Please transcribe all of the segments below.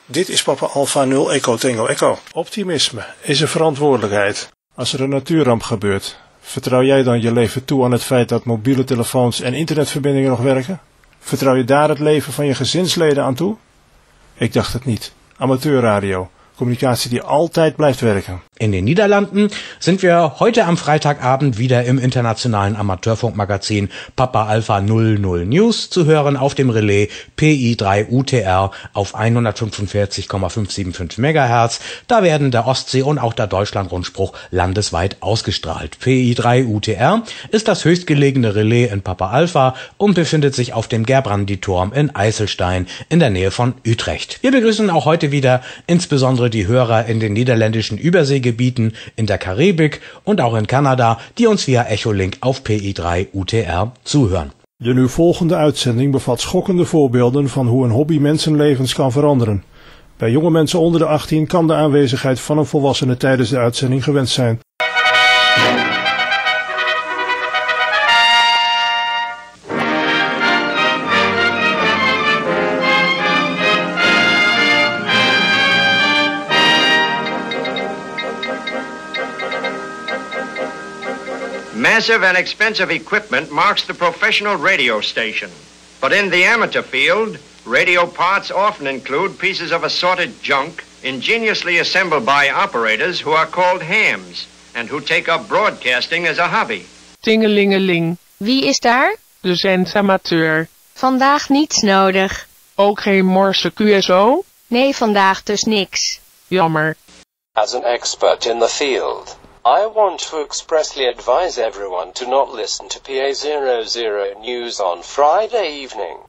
Dit is Papa Alpha 0 Echo Tango Echo. Optimisme is een verantwoordelijkheid. Als er een natuurramp gebeurt, vertrouw jij dan je leven toe aan het feit dat mobiele telefoons en internetverbindingen nog werken? Vertrouw je daar het leven van je gezinsleden aan toe? Ik dacht het niet. Amateurradio. Communicatie die altijd blijft werken. In den Niederlanden sind wir heute am Freitagabend wieder im internationalen Amateurfunkmagazin Papa Alpha 00 News zu hören auf dem Relais PI3 UTR auf 145,575 MHz. Da werden der Ostsee- und auch der Deutschlandrundspruch landesweit ausgestrahlt. PI3 UTR ist das höchstgelegene Relais in Papa Alpha und befindet sich auf dem Gerbrandy-Turm in Eiselstein in der Nähe von Utrecht. Wir begrüßen auch heute wieder insbesondere die Hörer in den niederländischen Überseegebieten, in der Karibik und auch in Kanada, die uns via Echolink auf PI3 UTR zuhören. De nu volgende uitzending bevat schokkende voorbeelden van hoe een hobby mensenlevens kan veranderen. Bij jonge mensen onder de 18 kan de aanwezigheid van een volwassene tijdens de uitzending gewenst zijn. Massive and expensive equipment marks the professional radio station. But in the amateur field, radio parts often include pieces of assorted junk ingeniously assembled by operators who are called hams and who take up broadcasting as a hobby. Tingelingeling. Wie is daar? De zendamateur. Vandaag niets nodig. Ook geen Morse QSO? Nee, vandaag dus niks. Jammer. As an expert in the field, I want to expressly advise everyone to not listen to PA00 news on Friday evening.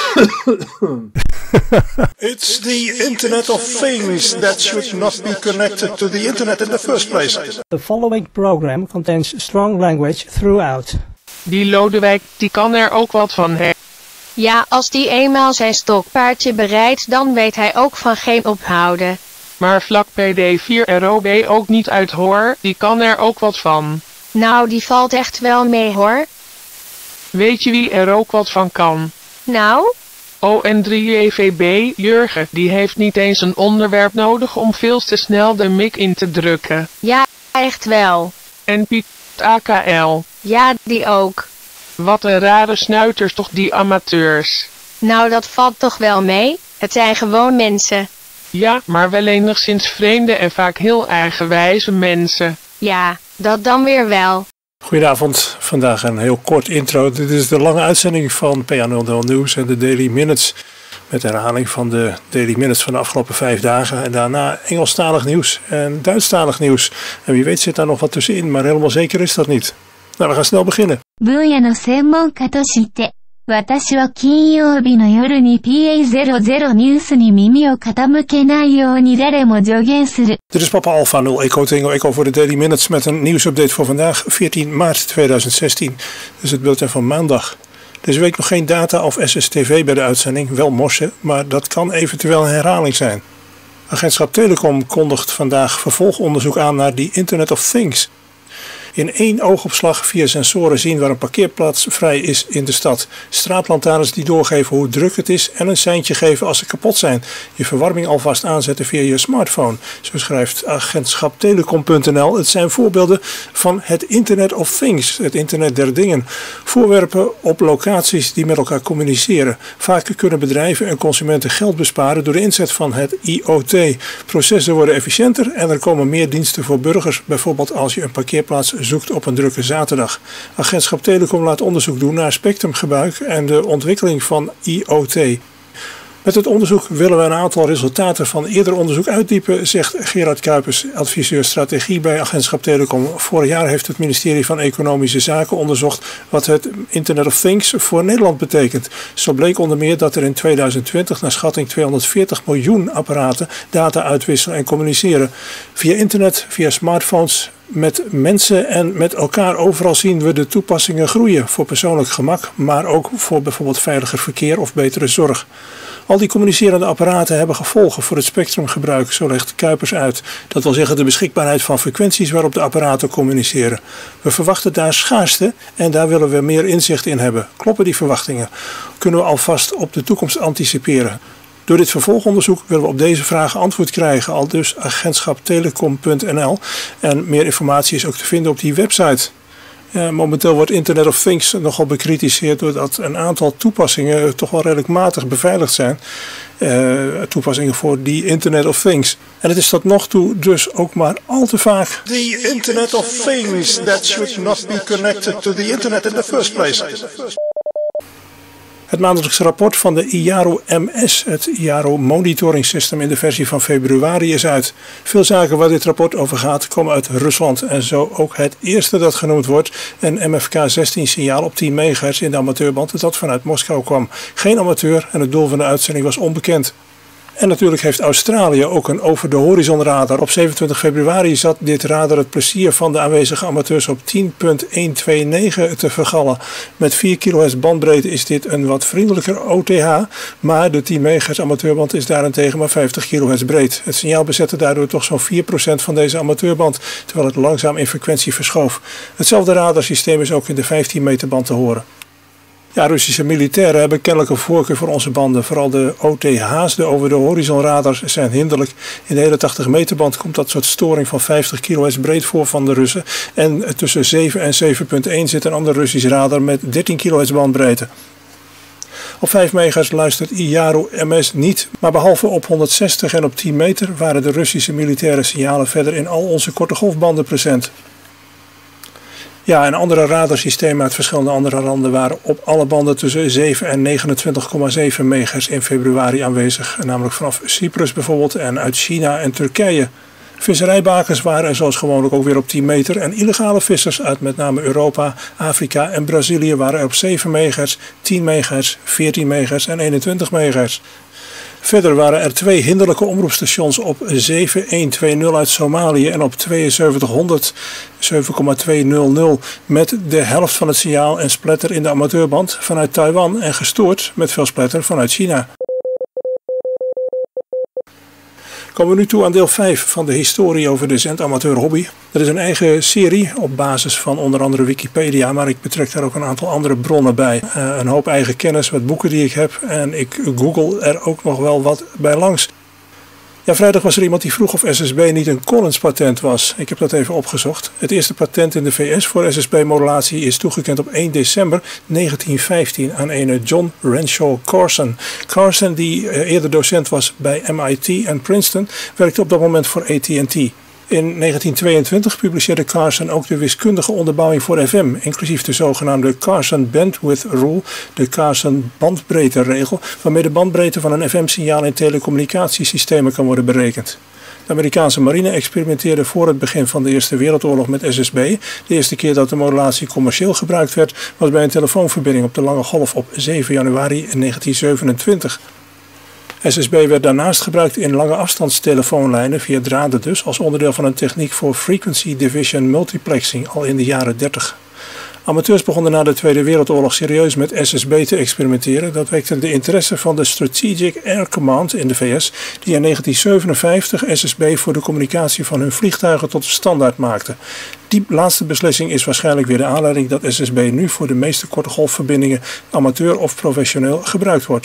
It's the Internet of Things that should not be connected to the internet in the first place. The following program contains strong language throughout. Die Lodewijk, die kan er ook wat van hè. Ja, als die eenmaal zijn stokpaardje bereidt, dan weet hij ook van geen ophouden. Maar vlak PD4 ROB ook niet uit hoor, die kan er ook wat van. Nou, die valt echt wel mee hoor. Weet je wie er ook wat van kan? Nou? ON3EVB, Jurgen, die heeft niet eens een onderwerp nodig om veel te snel de mik in te drukken. Ja, echt wel. En Piet AKL. Ja, die ook. Wat een rare snuiters toch die amateurs. Nou, dat valt toch wel mee? Het zijn gewoon mensen. Ja, maar wel enigszins vreemde en vaak heel eigenwijze mensen. Ja, dat dan weer wel. Goedenavond, vandaag een heel kort intro. Dit is de lange uitzending van PA00 News en de Daily Minutes. Met herhaling van de Daily Minutes van de afgelopen 5 dagen. En daarna Engelstalig nieuws en Duitsstalig nieuws. En wie weet zit daar nog wat tussenin, maar helemaal zeker is dat niet. Nou, we gaan snel beginnen. 私は金曜日の夜に PA00 ニュースに耳を傾けないように誰も助言する. Dit is Papa Alpha 0 Echo Tango Echo voor de Daily Minutes met een nieuwsupdate voor vandaag, 14 maart 2016. Dus het bulletin van maandag. Deze week nog geen data of SSTV bij de uitzending, wel morsen, maar dat kan eventueel een herhaling zijn. Agentschap Telecom kondigt vandaag vervolgonderzoek aan naar die Internet of Things. In 1 oogopslag via sensoren zien waar een parkeerplaats vrij is in de stad. Straatlantaarns die doorgeven hoe druk het is en een seintje geven als ze kapot zijn. Je verwarming alvast aanzetten via je smartphone. Zo schrijft agentschap Telecom.nl. Het zijn voorbeelden van het Internet of Things, het internet der dingen. Voorwerpen op locaties die met elkaar communiceren. Vaak kunnen bedrijven en consumenten geld besparen door de inzet van het IoT. Processen worden efficiënter en er komen meer diensten voor burgers. Bijvoorbeeld als je een parkeerplaats zoekt op een drukke zaterdag. Agentschap Telecom laat onderzoek doen naar spectrumgebruik en de ontwikkeling van IoT. Met het onderzoek willen we een aantal resultaten van eerder onderzoek uitdiepen, zegt Gerard Kuipers, adviseur strategie bij Agentschap Telecom. Vorig jaar heeft het ministerie van Economische Zaken onderzocht wat het Internet of Things voor Nederland betekent. Zo bleek onder meer dat er in 2020 naar schatting 240 miljoen apparaten data uitwisselen en communiceren. Via internet, via smartphones, met mensen en met elkaar. Overal zien we de toepassingen groeien voor persoonlijk gemak, maar ook voor bijvoorbeeld veiliger verkeer of betere zorg. Al die communicerende apparaten hebben gevolgen voor het spectrumgebruik, zo legt Kuipers uit. Dat wil zeggen de beschikbaarheid van frequenties waarop de apparaten communiceren. We verwachten daar schaarste en daar willen we meer inzicht in hebben. Kloppen die verwachtingen? Kunnen we alvast op de toekomst anticiperen? Door dit vervolgonderzoek willen we op deze vragen antwoord krijgen, aldus agentschaptelecom.nl. En meer informatie is ook te vinden op die website. Momenteel wordt Internet of Things nogal bekritiseerd doordat een aantal toepassingen toch wel redelijk matig beveiligd zijn. Toepassingen voor die Internet of Things. En het is tot nog toe dus ook maar al te vaak the Internet of Things that should not be connected to the Internet in the first place. Het maandelijkse rapport van de IARO MS, het IARO Monitoring System in de versie van februari, is uit. Veel zaken waar dit rapport over gaat komen uit Rusland en zo ook het eerste dat genoemd wordt, een MFK-16 signaal op 10 MHz in de amateurband dat vanuit Moskou kwam. Geen amateur en het doel van de uitzending was onbekend. En natuurlijk heeft Australië ook een over-de-horizon radar. Op 27 februari zat dit radar het plezier van de aanwezige amateurs op 10.129 te vergallen. Met 4 kHz bandbreedte is dit een wat vriendelijker OTH, maar de 10 MHz amateurband is daarentegen maar 50 kHz breed. Het signaal bezette daardoor toch zo'n 4% van deze amateurband, terwijl het langzaam in frequentie verschoof. Hetzelfde radarsysteem is ook in de 15 meter band te horen. Ja, Russische militairen hebben kennelijk een voorkeur voor onze banden. Vooral de OTH's, de over-de-horizon radars, zijn hinderlijk. In de hele 80 meter band komt dat soort storing van 50 kHz breed voor van de Russen. En tussen 7 en 7.1 zit een ander Russisch radar met 13 kHz bandbreedte. Op 5 MHz luistert IARO MS niet, maar behalve op 160 en op 10 meter waren de Russische militaire signalen verder in al onze korte golfbanden present. Ja, en andere radarsystemen uit verschillende andere landen waren op alle banden tussen 7 en 29,7 MHz in februari aanwezig. Namelijk vanaf Cyprus bijvoorbeeld en uit China en Turkije. Visserijbakens waren er zoals gewoonlijk ook weer op 10 meter. En illegale vissers uit met name Europa, Afrika en Brazilië waren er op 7 MHz, 10 MHz, 14 MHz en 21 MHz. Verder waren er 2 hinderlijke omroepstations op 7120 uit Somalië en op 7200 7,200 met de helft van het signaal en splatter in de amateurband vanuit Taiwan en gestoord met veel splatter vanuit China. Komen we nu toe aan deel 5 van de historie over de zendamateurhobby. Dat is een eigen serie op basis van onder andere Wikipedia, maar ik betrek daar ook een aantal andere bronnen bij. Een hoop eigen kennis, wat boeken die ik heb en ik google er ook nog wel wat bij langs. Ja, vrijdag was er iemand die vroeg of SSB niet een Collins patent was. Ik heb dat even opgezocht. Het eerste patent in de VS voor SSB-modulatie is toegekend op 1 december 1915 aan een John Renshaw Carson. Carson, die eerder docent was bij MIT en Princeton, werkte op dat moment voor AT&T. In 1922 publiceerde Carson ook de wiskundige onderbouwing voor FM, inclusief de zogenaamde Carson Bandwidth Rule, de Carson bandbreedteregel, waarmee de bandbreedte van een FM-signaal in telecommunicatiesystemen kan worden berekend. De Amerikaanse marine experimenteerde voor het begin van de Eerste Wereldoorlog met SSB. De eerste keer dat de modulatie commercieel gebruikt werd, was bij een telefoonverbinding op de lange golf op 7 januari 1927. SSB werd daarnaast gebruikt in lange afstandstelefoonlijnen via draden dus als onderdeel van een techniek voor frequency division multiplexing al in de jaren 30. Amateurs begonnen na de Tweede Wereldoorlog serieus met SSB te experimenteren. Dat wekte de interesse van de Strategic Air Command in de VS, die in 1957 SSB voor de communicatie van hun vliegtuigen tot de standaard maakte. Die laatste beslissing is waarschijnlijk weer de aanleiding dat SSB nu voor de meeste korte golfverbindingen amateur of professioneel gebruikt wordt.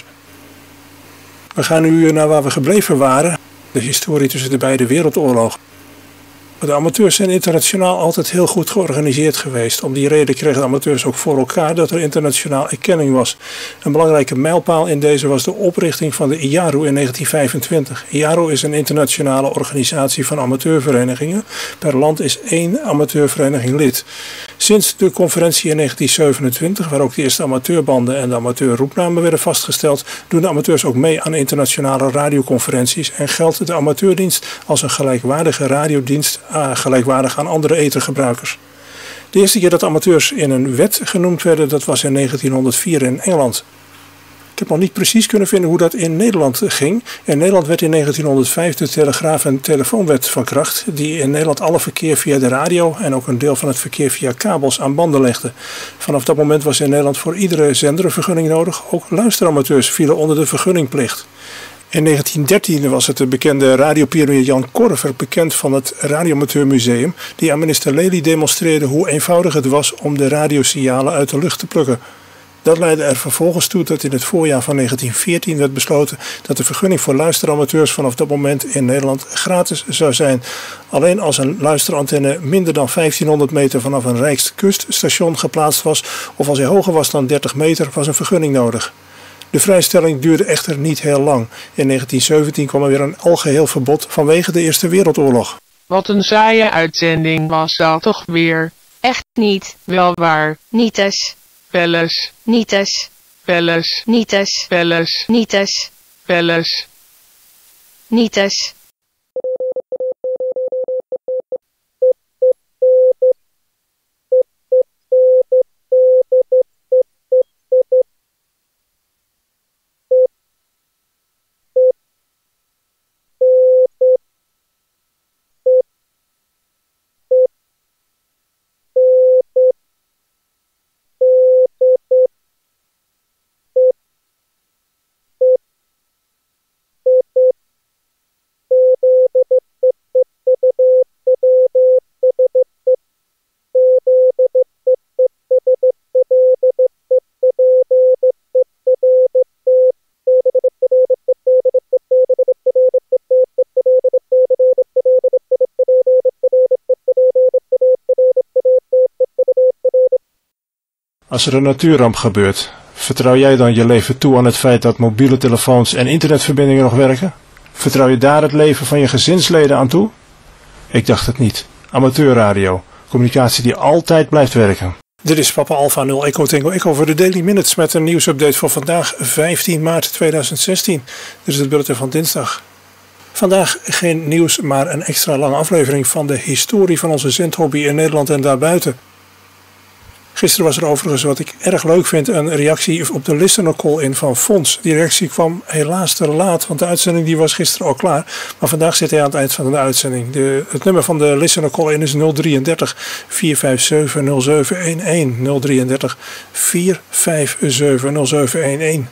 We gaan nu naar waar we gebleven waren, de historie tussen de beide wereldoorlogen. De amateurs zijn internationaal altijd heel goed georganiseerd geweest. Om die reden kregen de amateurs ook voor elkaar dat er internationaal erkenning was. Een belangrijke mijlpaal in deze was de oprichting van de IARO in 1925. IARO is een internationale organisatie van amateurverenigingen. Per land is 1 amateurvereniging lid. Sinds de conferentie in 1927, waar ook de eerste amateurbanden en de amateurroepnamen werden vastgesteld, doen de amateurs ook mee aan internationale radioconferenties en geldt de amateurdienst als een gelijkwaardige radiodienst, gelijkwaardig aan andere ethergebruikers. De eerste keer dat amateurs in een wet genoemd werden, dat was in 1904 in Engeland. Ik heb nog niet precies kunnen vinden hoe dat in Nederland ging. In Nederland werd in 1905 de telegraaf- en telefoonwet van kracht, die in Nederland alle verkeer via de radio en ook een deel van het verkeer via kabels aan banden legde. Vanaf dat moment was in Nederland voor iedere zender een vergunning nodig. Ook luisteramateurs vielen onder de vergunningplicht. In 1913 was het de bekende radiopionier Jan Korver, bekend van het Radioamateurmuseum, die aan minister Lely demonstreerde hoe eenvoudig het was om de radiosignalen uit de lucht te plukken. Dat leidde er vervolgens toe dat in het voorjaar van 1914 werd besloten dat de vergunning voor luisteramateurs vanaf dat moment in Nederland gratis zou zijn. Alleen als een luisterantenne minder dan 1500 meter vanaf een Rijkskuststation geplaatst was of als hij hoger was dan 30 meter was een vergunning nodig. De vrijstelling duurde echter niet heel lang. In 1917 kwam er weer een algeheel verbod vanwege de Eerste Wereldoorlog. Wat een saaie uitzending was dat toch weer. Echt niet. Wel waar. Nietes. Wel eens. Nietes. Wel eens. Nietes. Wel eens. Nietes. Wel eens. Nietes. Als er een natuurramp gebeurt, vertrouw jij dan je leven toe aan het feit dat mobiele telefoons en internetverbindingen nog werken? Vertrouw je daar het leven van je gezinsleden aan toe? Ik dacht het niet. Amateurradio, communicatie die altijd blijft werken. Dit is Papa Alpha 0 Echo Tango Echo voor de Daily Minutes met een nieuwsupdate voor vandaag 15 maart 2016. Dit is het bulletin van dinsdag. Vandaag geen nieuws, maar een extra lange aflevering van de historie van onze zendhobby in Nederland en daarbuiten. Gisteren was er overigens, wat ik erg leuk vind, een reactie op de listener call in van Fons. Die reactie kwam helaas te laat, want de uitzending die was gisteren al klaar. Maar vandaag zit hij aan het eind van de uitzending. Het nummer van de listener call in is 033 457 0711. 033 457 0711.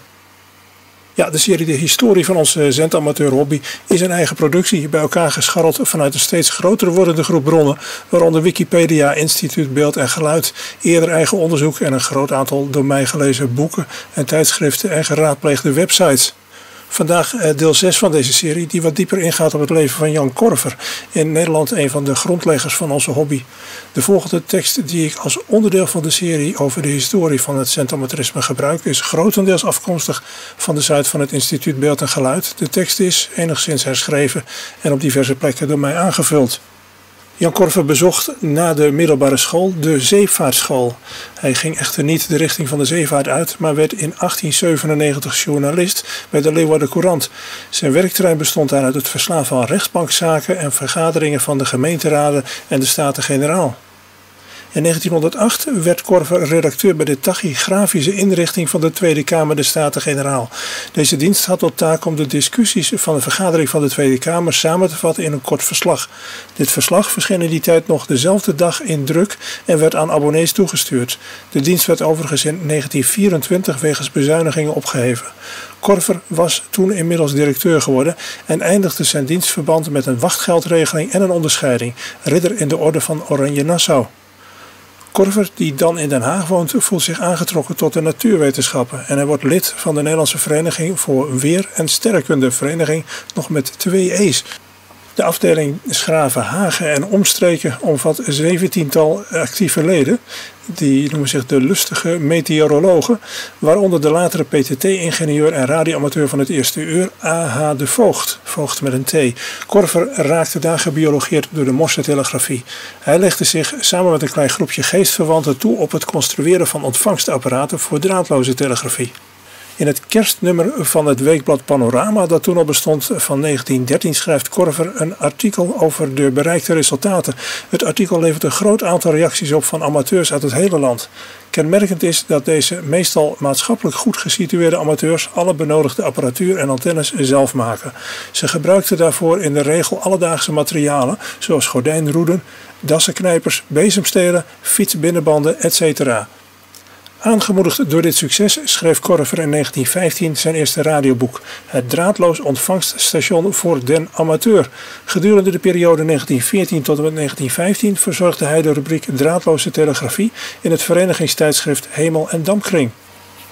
Ja, de serie De Historie van onze zendamateurhobby is een eigen productie, bij elkaar gescharreld vanuit een steeds groter wordende groep bronnen, waaronder Wikipedia, Instituut Beeld en Geluid, eerder eigen onderzoek en een groot aantal door mij gelezen boeken en tijdschriften en geraadpleegde websites. Vandaag deel 6 van deze serie, die wat dieper ingaat op het leven van Jan Korver, in Nederland een van de grondleggers van onze hobby. De volgende tekst die ik als onderdeel van de serie over de historie van het zendamaterisme gebruik, is grotendeels afkomstig van de site van het Instituut Beeld en Geluid. De tekst is enigszins herschreven en op diverse plekken door mij aangevuld. Jan Korver bezocht na de middelbare school de zeevaartschool. Hij ging echter niet de richting van de zeevaart uit, maar werd in 1897 journalist bij de Leeuwarden Courant. Zijn werkterrein bestond daar uit het verslaan van rechtsbankzaken en vergaderingen van de gemeenteraden en de Staten-Generaal. In 1908 werd Korver redacteur bij de tachygrafische inrichting van de Tweede Kamer de Staten-Generaal. Deze dienst had tot taak om de discussies van de vergadering van de Tweede Kamer samen te vatten in een kort verslag. Dit verslag verscheen in die tijd nog dezelfde dag in druk en werd aan abonnees toegestuurd. De dienst werd overigens in 1924 wegens bezuinigingen opgeheven. Korver was toen inmiddels directeur geworden en eindigde zijn dienstverband met een wachtgeldregeling en een onderscheiding, ridder in de orde van Oranje-Nassau. Korver, die dan in Den Haag woont, voelt zich aangetrokken tot de natuurwetenschappen en hij wordt lid van de Nederlandse Vereniging voor Weer- en Sterrenkunde, vereniging nog met 2 E's. De afdeling Schravenhagen en omstreken omvat 17-tal actieve leden. Die noemen zich de lustige meteorologen, waaronder de latere PTT-ingenieur en radioamateur van het eerste uur, A.H. de Voogd, Voogd met een T. Korver raakte daar gebiologeerd door de Morse-telegrafie. Hij legde zich samen met een klein groepje geestverwanten toe op het construeren van ontvangstapparaten voor draadloze telegrafie. In het kerstnummer van het weekblad Panorama, dat toen al bestond, van 1913, schrijft Korver een artikel over de bereikte resultaten. Het artikel levert een groot aantal reacties op van amateurs uit het hele land. Kenmerkend is dat deze meestal maatschappelijk goed gesitueerde amateurs alle benodigde apparatuur en antennes zelf maken. Ze gebruikten daarvoor in de regel alledaagse materialen, zoals gordijnroeden, dassenknijpers, bezemstelen, fietsbinnenbanden, etc. Aangemoedigd door dit succes schreef Korver in 1915 zijn eerste radioboek, Het draadloos ontvangststation voor den amateur. Gedurende de periode 1914 tot en met 1915 verzorgde hij de rubriek draadloze telegrafie in het verenigingstijdschrift Hemel en Dampkring.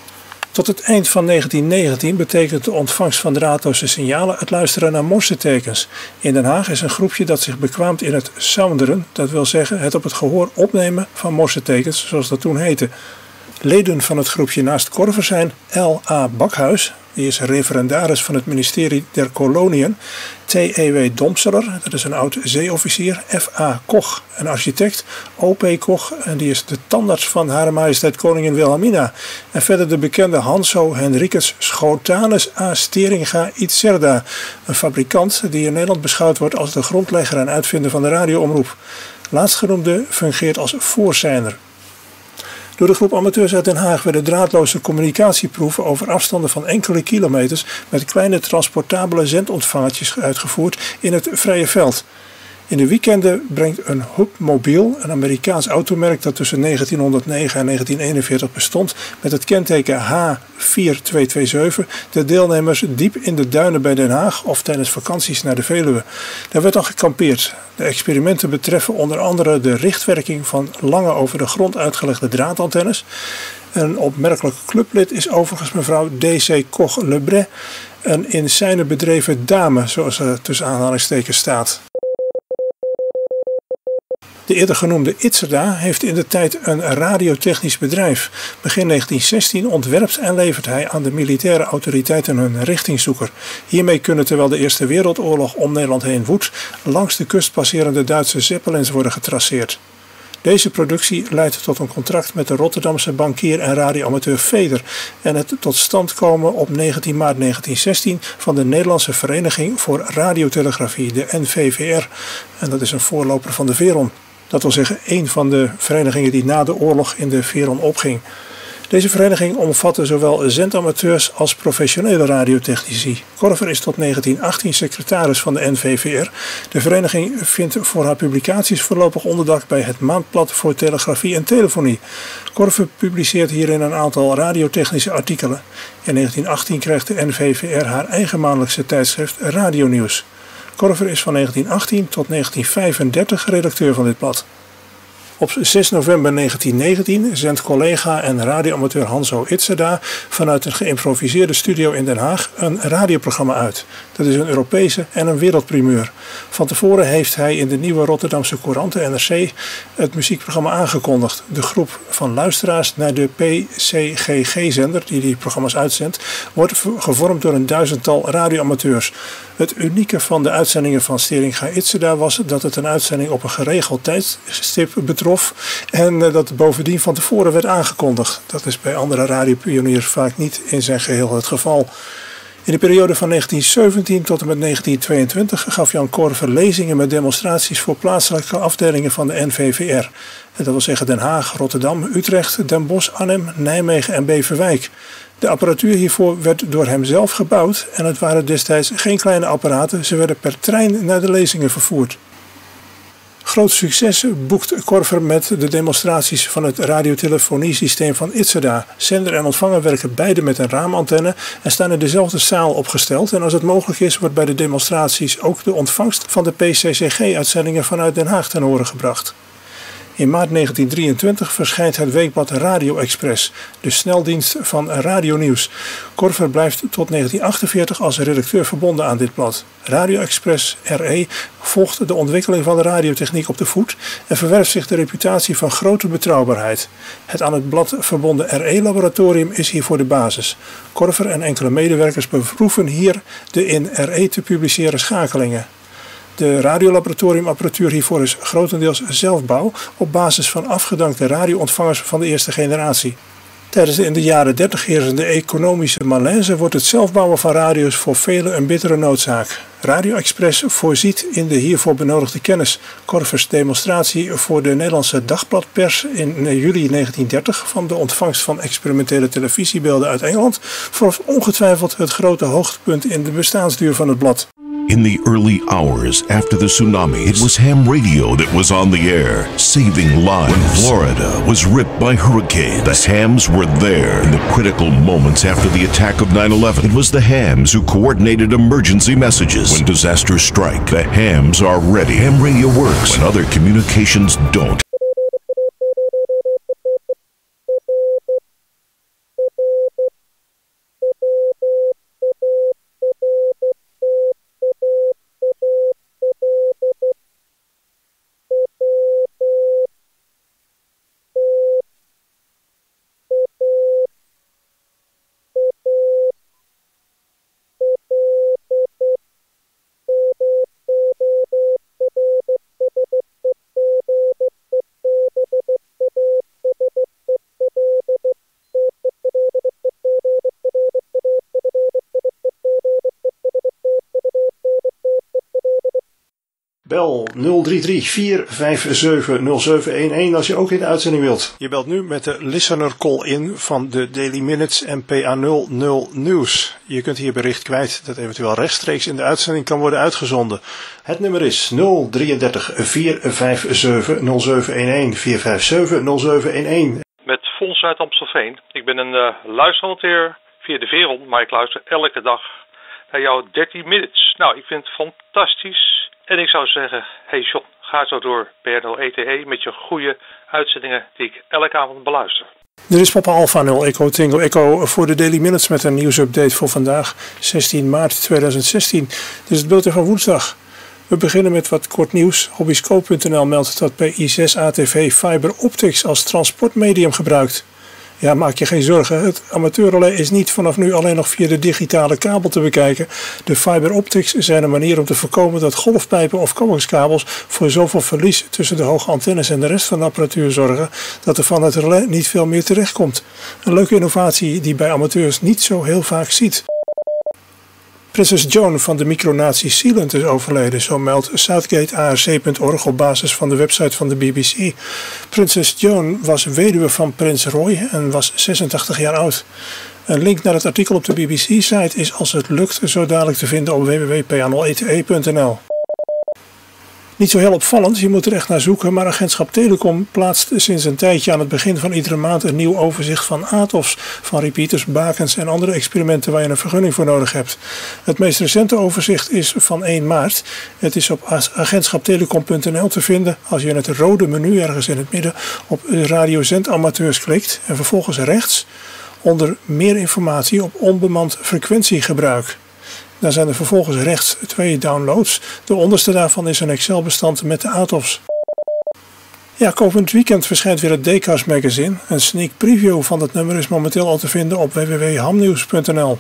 Tot het eind van 1919 betekent de ontvangst van draadloze signalen het luisteren naar morsetekens. In Den Haag is een groepje dat zich bekwaamt in het sounderen, dat wil zeggen het op het gehoor opnemen van morsetekens, zoals dat toen heette. Leden van het groepje naast Korver zijn L.A. Bakhuis, die is referendaris van het ministerie der Koloniën, T.E.W. Domseler, dat is een oud zeeofficier, F.A. Koch, een architect, O.P. Koch, en die is de tandarts van Hare Majesteit Koningin Wilhelmina, en verder de bekende Hanso Henricus Schotanus A. Steringa Itzerda, een fabrikant die in Nederland beschouwd wordt als de grondlegger en uitvinder van de radioomroep. Laatstgenoemde fungeert als voorzijner. Door de groep amateurs uit Den Haag werden draadloze communicatieproeven over afstanden van enkele kilometers met kleine transportabele zendontvangertjes uitgevoerd in het vrije veld. In de weekenden brengt een Hubmobiel, een Amerikaans automerk dat tussen 1909 en 1941 bestond, met het kenteken H4227 de deelnemers diep in de duinen bij Den Haag of tijdens vakanties naar de Veluwe. Daar werd dan gekampeerd. De experimenten betreffen onder andere de richtwerking van lange over de grond uitgelegde draadantennes. Een opmerkelijk clublid is overigens mevrouw D.C. Koch-Lebret, een in zijne bedreven dame, zoals er tussen aanhalingstekens staat. De eerder genoemde Itzerda heeft in de tijd een radiotechnisch bedrijf. Begin 1916 ontwerpt en levert hij aan de militaire autoriteiten een richtingzoeker. Hiermee kunnen, terwijl de Eerste Wereldoorlog om Nederland heen woedt, langs de kust passerende Duitse zeppelins worden getraceerd. Deze productie leidt tot een contract met de Rotterdamse bankier en radioamateur Feder en het tot stand komen op 19 maart 1916 van de Nederlandse Vereniging voor Radiotelegrafie, de NVVR. En dat is een voorloper van de Veron. Dat wil zeggen één van de verenigingen die na de oorlog in de Veron opging. Deze vereniging omvatte zowel zendamateurs als professionele radiotechnici. Korver is tot 1918 secretaris van de NVVR. De vereniging vindt voor haar publicaties voorlopig onderdak bij het Maandblad voor Telegrafie en Telefonie. Korver publiceert hierin een aantal radiotechnische artikelen. In 1918 krijgt de NVVR haar eigen maandelijkse tijdschrift Radionieuws. Korver is van 1918 tot 1935 redacteur van dit blad. Op 6 november 1919 zendt collega en radioamateur Hanso Itzerda vanuit een geïmproviseerde studio in Den Haag een radioprogramma uit. Dat is een Europese en een wereldprimeur. Van tevoren heeft hij in de nieuwe Rotterdamse Courant, de NRC, het muziekprogramma aangekondigd. De groep van luisteraars naar de PCGG-zender, die programma's uitzendt, wordt gevormd door een 1000-tal radioamateurs. Het unieke van de uitzendingen van Steringa Itzerda was dat het een uitzending op een geregeld tijdstip betrof en dat bovendien van tevoren werd aangekondigd. Dat is bij andere radiopioniers vaak niet in zijn geheel het geval. In de periode van 1917 tot en met 1922 gaf Jan Korver lezingen met demonstraties voor plaatselijke afdelingen van de NVVR. Dat wil zeggen Den Haag, Rotterdam, Utrecht, Den Bosch, Arnhem, Nijmegen en Beverwijk. De apparatuur hiervoor werd door hem zelf gebouwd en het waren destijds geen kleine apparaten, ze werden per trein naar de lezingen vervoerd. Groot succes boekt Korver met de demonstraties van het radiotelefoniesysteem van Itzerda. Zender en ontvanger werken beide met een raamantenne en staan in dezelfde zaal opgesteld. En als het mogelijk is, wordt bij de demonstraties ook de ontvangst van de PCCG-uitzendingen vanuit Den Haag ten horen gebracht. In maart 1923 verschijnt het weekblad Radio Express, de sneldienst van Radionieuws. Korver blijft tot 1948 als redacteur verbonden aan dit blad. Radio Express RE volgt de ontwikkeling van de radiotechniek op de voet en verwerft zich de reputatie van grote betrouwbaarheid. Het aan het blad verbonden RE-laboratorium is hiervoor de basis. Korver en enkele medewerkers beproeven hier de in RE te publiceren schakelingen. De radiolaboratoriumapparatuur hiervoor is grotendeels zelfbouw op basis van afgedankte radioontvangers van de eerste generatie. Tijdens de in de jaren 30 heersende economische malaise wordt het zelfbouwen van radio's voor velen een bittere noodzaak. Radio Express voorziet in de hiervoor benodigde kennis. Korvers demonstratie voor de Nederlandse dagbladpers in juli 1930 van de ontvangst van experimentele televisiebeelden uit Engeland vormt ongetwijfeld het grote hoogtepunt in de bestaansduur van het blad. In the early hours after the tsunami, it was ham radio that was on the air, saving lives. When Florida was ripped by hurricanes, the hams were there. In the critical moments after the attack of 9/11, it was the hams who coordinated emergency messages. When disasters strike, the hams are ready. Ham radio works when other communications don't. Bel 033-457-0711 als je ook in de uitzending wilt. Je belt nu met de listener call-in van de Daily Minutes en PA00 Nieuws. Je kunt hier bericht kwijt dat eventueel rechtstreeks in de uitzending kan worden uitgezonden. Het nummer is 033-457-0711, 457-0711. Met Fons uit Amstelveen. Ik ben een luisteramateur via de Veron, maar ik luister elke dag naar jouw 13 Minutes. Nou, ik vind het fantastisch. En ik zou zeggen, hey John, ga zo door PRL-ETE met je goede uitzendingen die ik elke avond beluister. Dit is Papa Alpha 0 Echo Tango Echo voor de Daily Minutes met een nieuwsupdate voor vandaag, 16 maart 2016. Dit is het bulletin van woensdag. We beginnen met wat kort nieuws. Hobbyscope.nl meldt dat PI6 ATV Fiber Optics als transportmedium gebruikt. Ja, maak je geen zorgen. Het amateurrelais is niet vanaf nu alleen nog via de digitale kabel te bekijken. De fiber optics zijn een manier om te voorkomen dat golfpijpen of coaxkabels voor zoveel verlies tussen de hoge antennes en de rest van de apparatuur zorgen dat er van het relais niet veel meer terechtkomt. Een leuke innovatie die bij amateurs niet zo heel vaak ziet. Prinses Joan van de micronatie Sealand is overleden, zo meldt SouthgateARC.org op basis van de website van de BBC. Prinses Joan was weduwe van prins Roy en was 86 jaar oud. Een link naar het artikel op de BBC-site is als het lukt zo dadelijk te vinden op www.pa0ete.nl. Niet zo heel opvallend, je moet er echt naar zoeken, maar agentschap Telecom plaatst sinds een tijdje aan het begin van iedere maand een nieuw overzicht van ATOF's, van repeaters, bakens en andere experimenten waar je een vergunning voor nodig hebt. Het meest recente overzicht is van 1 maart. Het is op agentschaptelecom.nl te vinden als je in het rode menu ergens in het midden op radiozendamateurs klikt en vervolgens rechts onder meer informatie op onbemand frequentiegebruik. Dan zijn er vervolgens rechts 2 downloads. De onderste daarvan is een Excel-bestand met de ATOF's. Ja, komend weekend verschijnt weer het Decars magazine. Een sneak preview van dat nummer is momenteel al te vinden op www.hamnieuws.nl.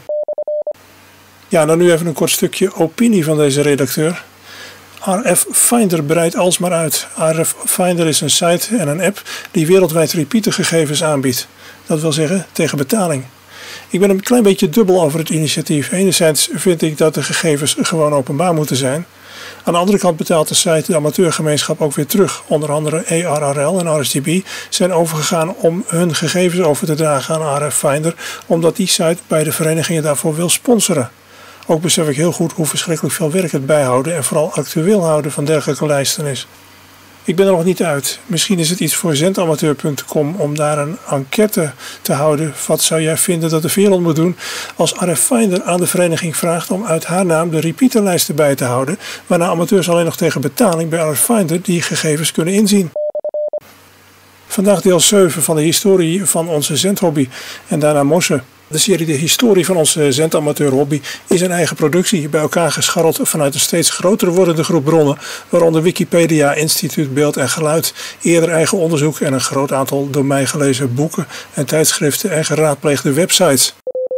Ja, dan nu even een kort stukje opinie van deze redacteur. RF Finder breidt alsmaar uit. RF Finder is een site en een app die wereldwijd repeatergegevens aanbiedt. Dat wil zeggen tegen betaling. Ik ben een klein beetje dubbel over het initiatief. Enerzijds vind ik dat de gegevens gewoon openbaar moeten zijn. Aan de andere kant betaalt de site de amateurgemeenschap ook weer terug. Onder andere ERRL en RSTB zijn overgegaan om hun gegevens over te dragen aan RF Finder, omdat die site bij de verenigingen daarvoor wil sponsoren. Ook besef ik heel goed hoe verschrikkelijk veel werk het bijhouden en vooral actueel houden van dergelijke lijsten is. Ik ben er nog niet uit. Misschien is het iets voor zendamateur.com om daar een enquête te houden. Wat zou jij vinden dat de Veron moet doen als RF Finder aan de vereniging vraagt om uit haar naam de repeaterlijsten bij te houden, waarna amateurs alleen nog tegen betaling bij RF Finder die gegevens kunnen inzien. Vandaag deel 7 van de historie van onze zendhobby en daarna morsen. De serie De Historie van onze zendamateurhobby is een eigen productie, bij elkaar gescharreld vanuit een steeds groter wordende groep bronnen, waaronder Wikipedia, Instituut Beeld en Geluid, eerder eigen onderzoek en een groot aantal door mij gelezen boeken en tijdschriften en geraadpleegde websites.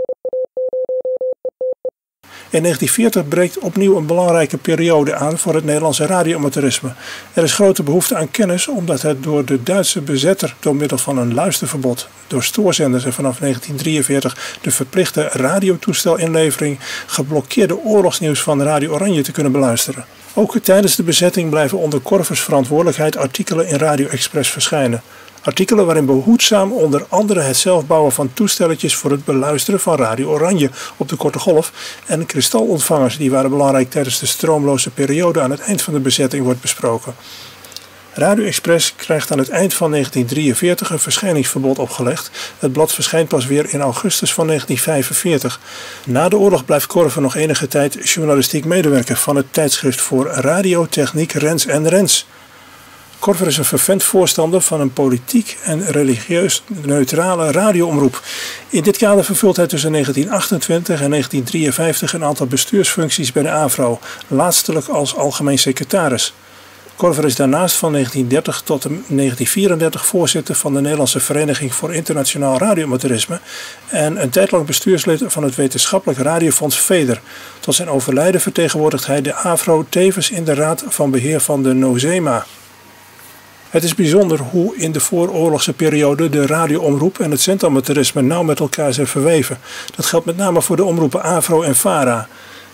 In 1940 breekt opnieuw een belangrijke periode aan voor het Nederlandse radioamateurisme. Er is grote behoefte aan kennis omdat het door de Duitse bezetter door middel van een luisterverbod door stoorzenders en vanaf 1943 de verplichte radiotoestelinlevering geblokkeerde oorlogsnieuws van Radio Oranje te kunnen beluisteren. Ook tijdens de bezetting blijven onder Korvers verantwoordelijkheid artikelen in Radio Express verschijnen. Artikelen waarin behoedzaam onder andere het zelf bouwen van toestelletjes voor het beluisteren van Radio Oranje op de korte golf en kristalontvangers die waren belangrijk tijdens de stroomloze periode aan het eind van de bezetting wordt besproken. Radio Express krijgt aan het eind van 1943 een verschijningsverbod opgelegd. Het blad verschijnt pas weer in augustus van 1945. Na de oorlog blijft Korver nog enige tijd journalistiek medewerker van het tijdschrift voor radiotechniek Rens en Rens. Korver is een fervent voorstander van een politiek en religieus neutrale radioomroep. In dit kader vervult hij tussen 1928 en 1953 een aantal bestuursfuncties bij de AVRO, laatstelijk als algemeen secretaris. Korver is daarnaast van 1930 tot 1934 voorzitter van de Nederlandse Vereniging voor Internationaal Radioamateurisme en een tijdlang bestuurslid van het wetenschappelijk radiofonds VEDER. Tot zijn overlijden vertegenwoordigt hij de AVRO tevens in de Raad van Beheer van de NOZEMA. Het is bijzonder hoe in de vooroorlogse periode de radioomroep en het zendamateurisme nauw met elkaar zijn verweven. Dat geldt met name voor de omroepen AVRO en VARA.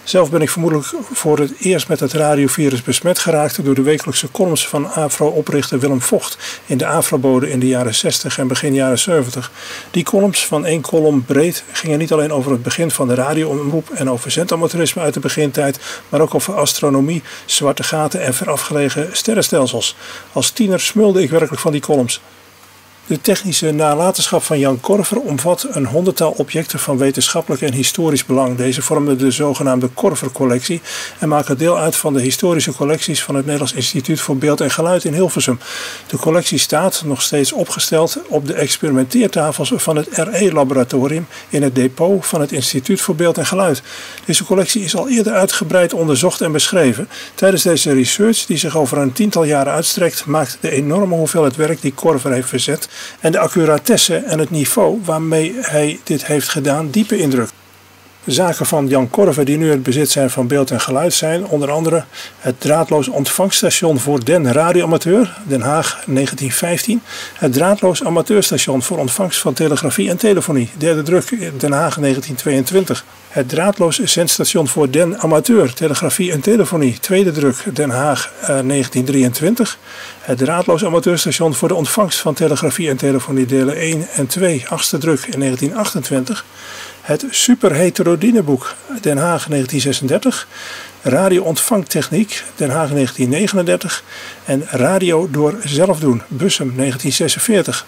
Zelf ben ik vermoedelijk voor het eerst met het radiovirus besmet geraakt door de wekelijkse columns van AVRO-oprichter Willem Vocht in de AVRO-bode in de jaren 60 en begin jaren 70. Die columns van 1 kolom breed gingen niet alleen over het begin van de radioomroep en over zendamateurisme uit de begintijd, maar ook over astronomie, zwarte gaten en verafgelegen sterrenstelsels. Als tiener smulde ik werkelijk van die columns. De technische nalatenschap van Jan Korver omvat een 100-tal objecten van wetenschappelijk en historisch belang. Deze vormen de zogenaamde Korver-collectie en maken deel uit van de historische collecties van het Nederlands Instituut voor Beeld en Geluid in Hilversum. De collectie staat nog steeds opgesteld op de experimenteertafels van het RE-laboratorium in het depot van het Instituut voor Beeld en Geluid. Deze collectie is al eerder uitgebreid onderzocht en beschreven. Tijdens deze research, die zich over een tiental jaren uitstrekt, maakt de enorme hoeveelheid werk die Korver heeft verzet en de accuratesse en het niveau waarmee hij dit heeft gedaan diepe indruk. Zaken van Jan Korver die nu in het bezit zijn van Beeld en Geluid zijn onder andere het draadloos ontvangststation voor den radioamateur, Den Haag 1915, het draadloos amateurstation voor ontvangst van telegrafie en telefonie, derde druk Den Haag 1922, het draadloos zendstation voor den amateur, telegrafie en telefonie, tweede druk Den Haag 1923, het draadloos amateurstation voor de ontvangst van telegrafie en telefonie delen 1 en 2, achtste druk in 1928, het superheterodyneboek Den Haag 1936, radio-ontvangtechniek Den Haag 1939 en radio door zelfdoen Bussum 1946.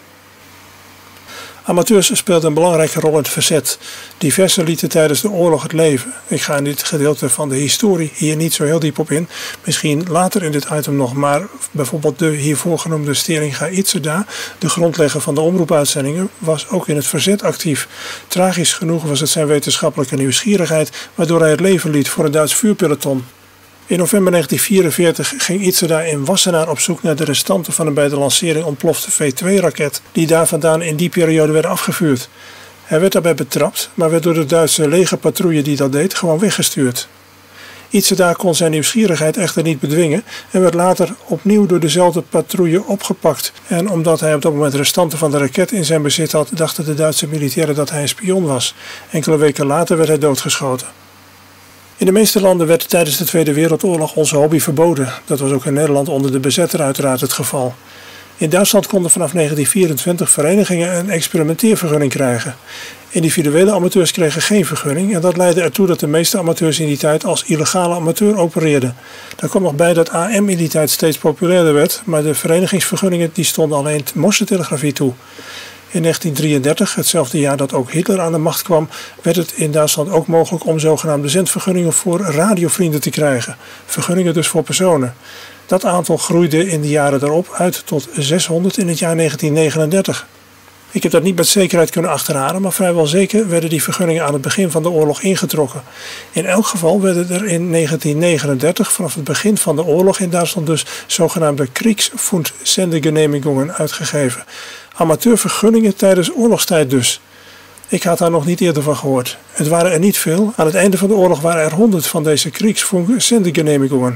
Amateurs speelden een belangrijke rol in het verzet. Diversen lieten tijdens de oorlog het leven. Ik ga in dit gedeelte van de historie hier niet zo heel diep op in. Misschien later in dit item nog, maar bijvoorbeeld de hiervoor genoemde Steringa Itzerda, de grondlegger van de omroepuitzendingen, was ook in het verzet actief. Tragisch genoeg was het zijn wetenschappelijke nieuwsgierigheid waardoor hij het leven liet voor een Duits vuurpeloton. In november 1944 ging Itzerda in Wassenaar op zoek naar de restanten van een bij de lancering ontplofte V2-raket die daar vandaan in die periode werden afgevuurd. Hij werd daarbij betrapt, maar werd door de Duitse legerpatrouille die dat deed gewoon weggestuurd. Itzerda kon zijn nieuwsgierigheid echter niet bedwingen en werd later opnieuw door dezelfde patrouille opgepakt. En omdat hij op dat moment restanten van de raket in zijn bezit had, dachten de Duitse militairen dat hij een spion was. Enkele weken later werd hij doodgeschoten. In de meeste landen werd tijdens de Tweede Wereldoorlog onze hobby verboden. Dat was ook in Nederland onder de bezetter uiteraard het geval. In Duitsland konden vanaf 1924 verenigingen een experimenteervergunning krijgen. Individuele amateurs kregen geen vergunning en dat leidde ertoe dat de meeste amateurs in die tijd als illegale amateur opereerden. Daar kwam nog bij dat AM in die tijd steeds populairder werd, maar de verenigingsvergunningen die stonden alleen morsentelegrafie toe. In 1933, hetzelfde jaar dat ook Hitler aan de macht kwam, werd het in Duitsland ook mogelijk om zogenaamde zendvergunningen voor radiovrienden te krijgen. Vergunningen dus voor personen. Dat aantal groeide in de jaren daarop uit tot 600 in het jaar 1939. Ik heb dat niet met zekerheid kunnen achterhalen, maar vrijwel zeker werden die vergunningen aan het begin van de oorlog ingetrokken. In elk geval werden er in 1939, vanaf het begin van de oorlog in Duitsland dus, zogenaamde Kriegsfundsendegenehmigungen uitgegeven. Amateurvergunningen tijdens oorlogstijd dus. Ik had daar nog niet eerder van gehoord. Het waren er niet veel. Aan het einde van de oorlog waren er 100 van deze Kriegsfundsendegenehmigungen.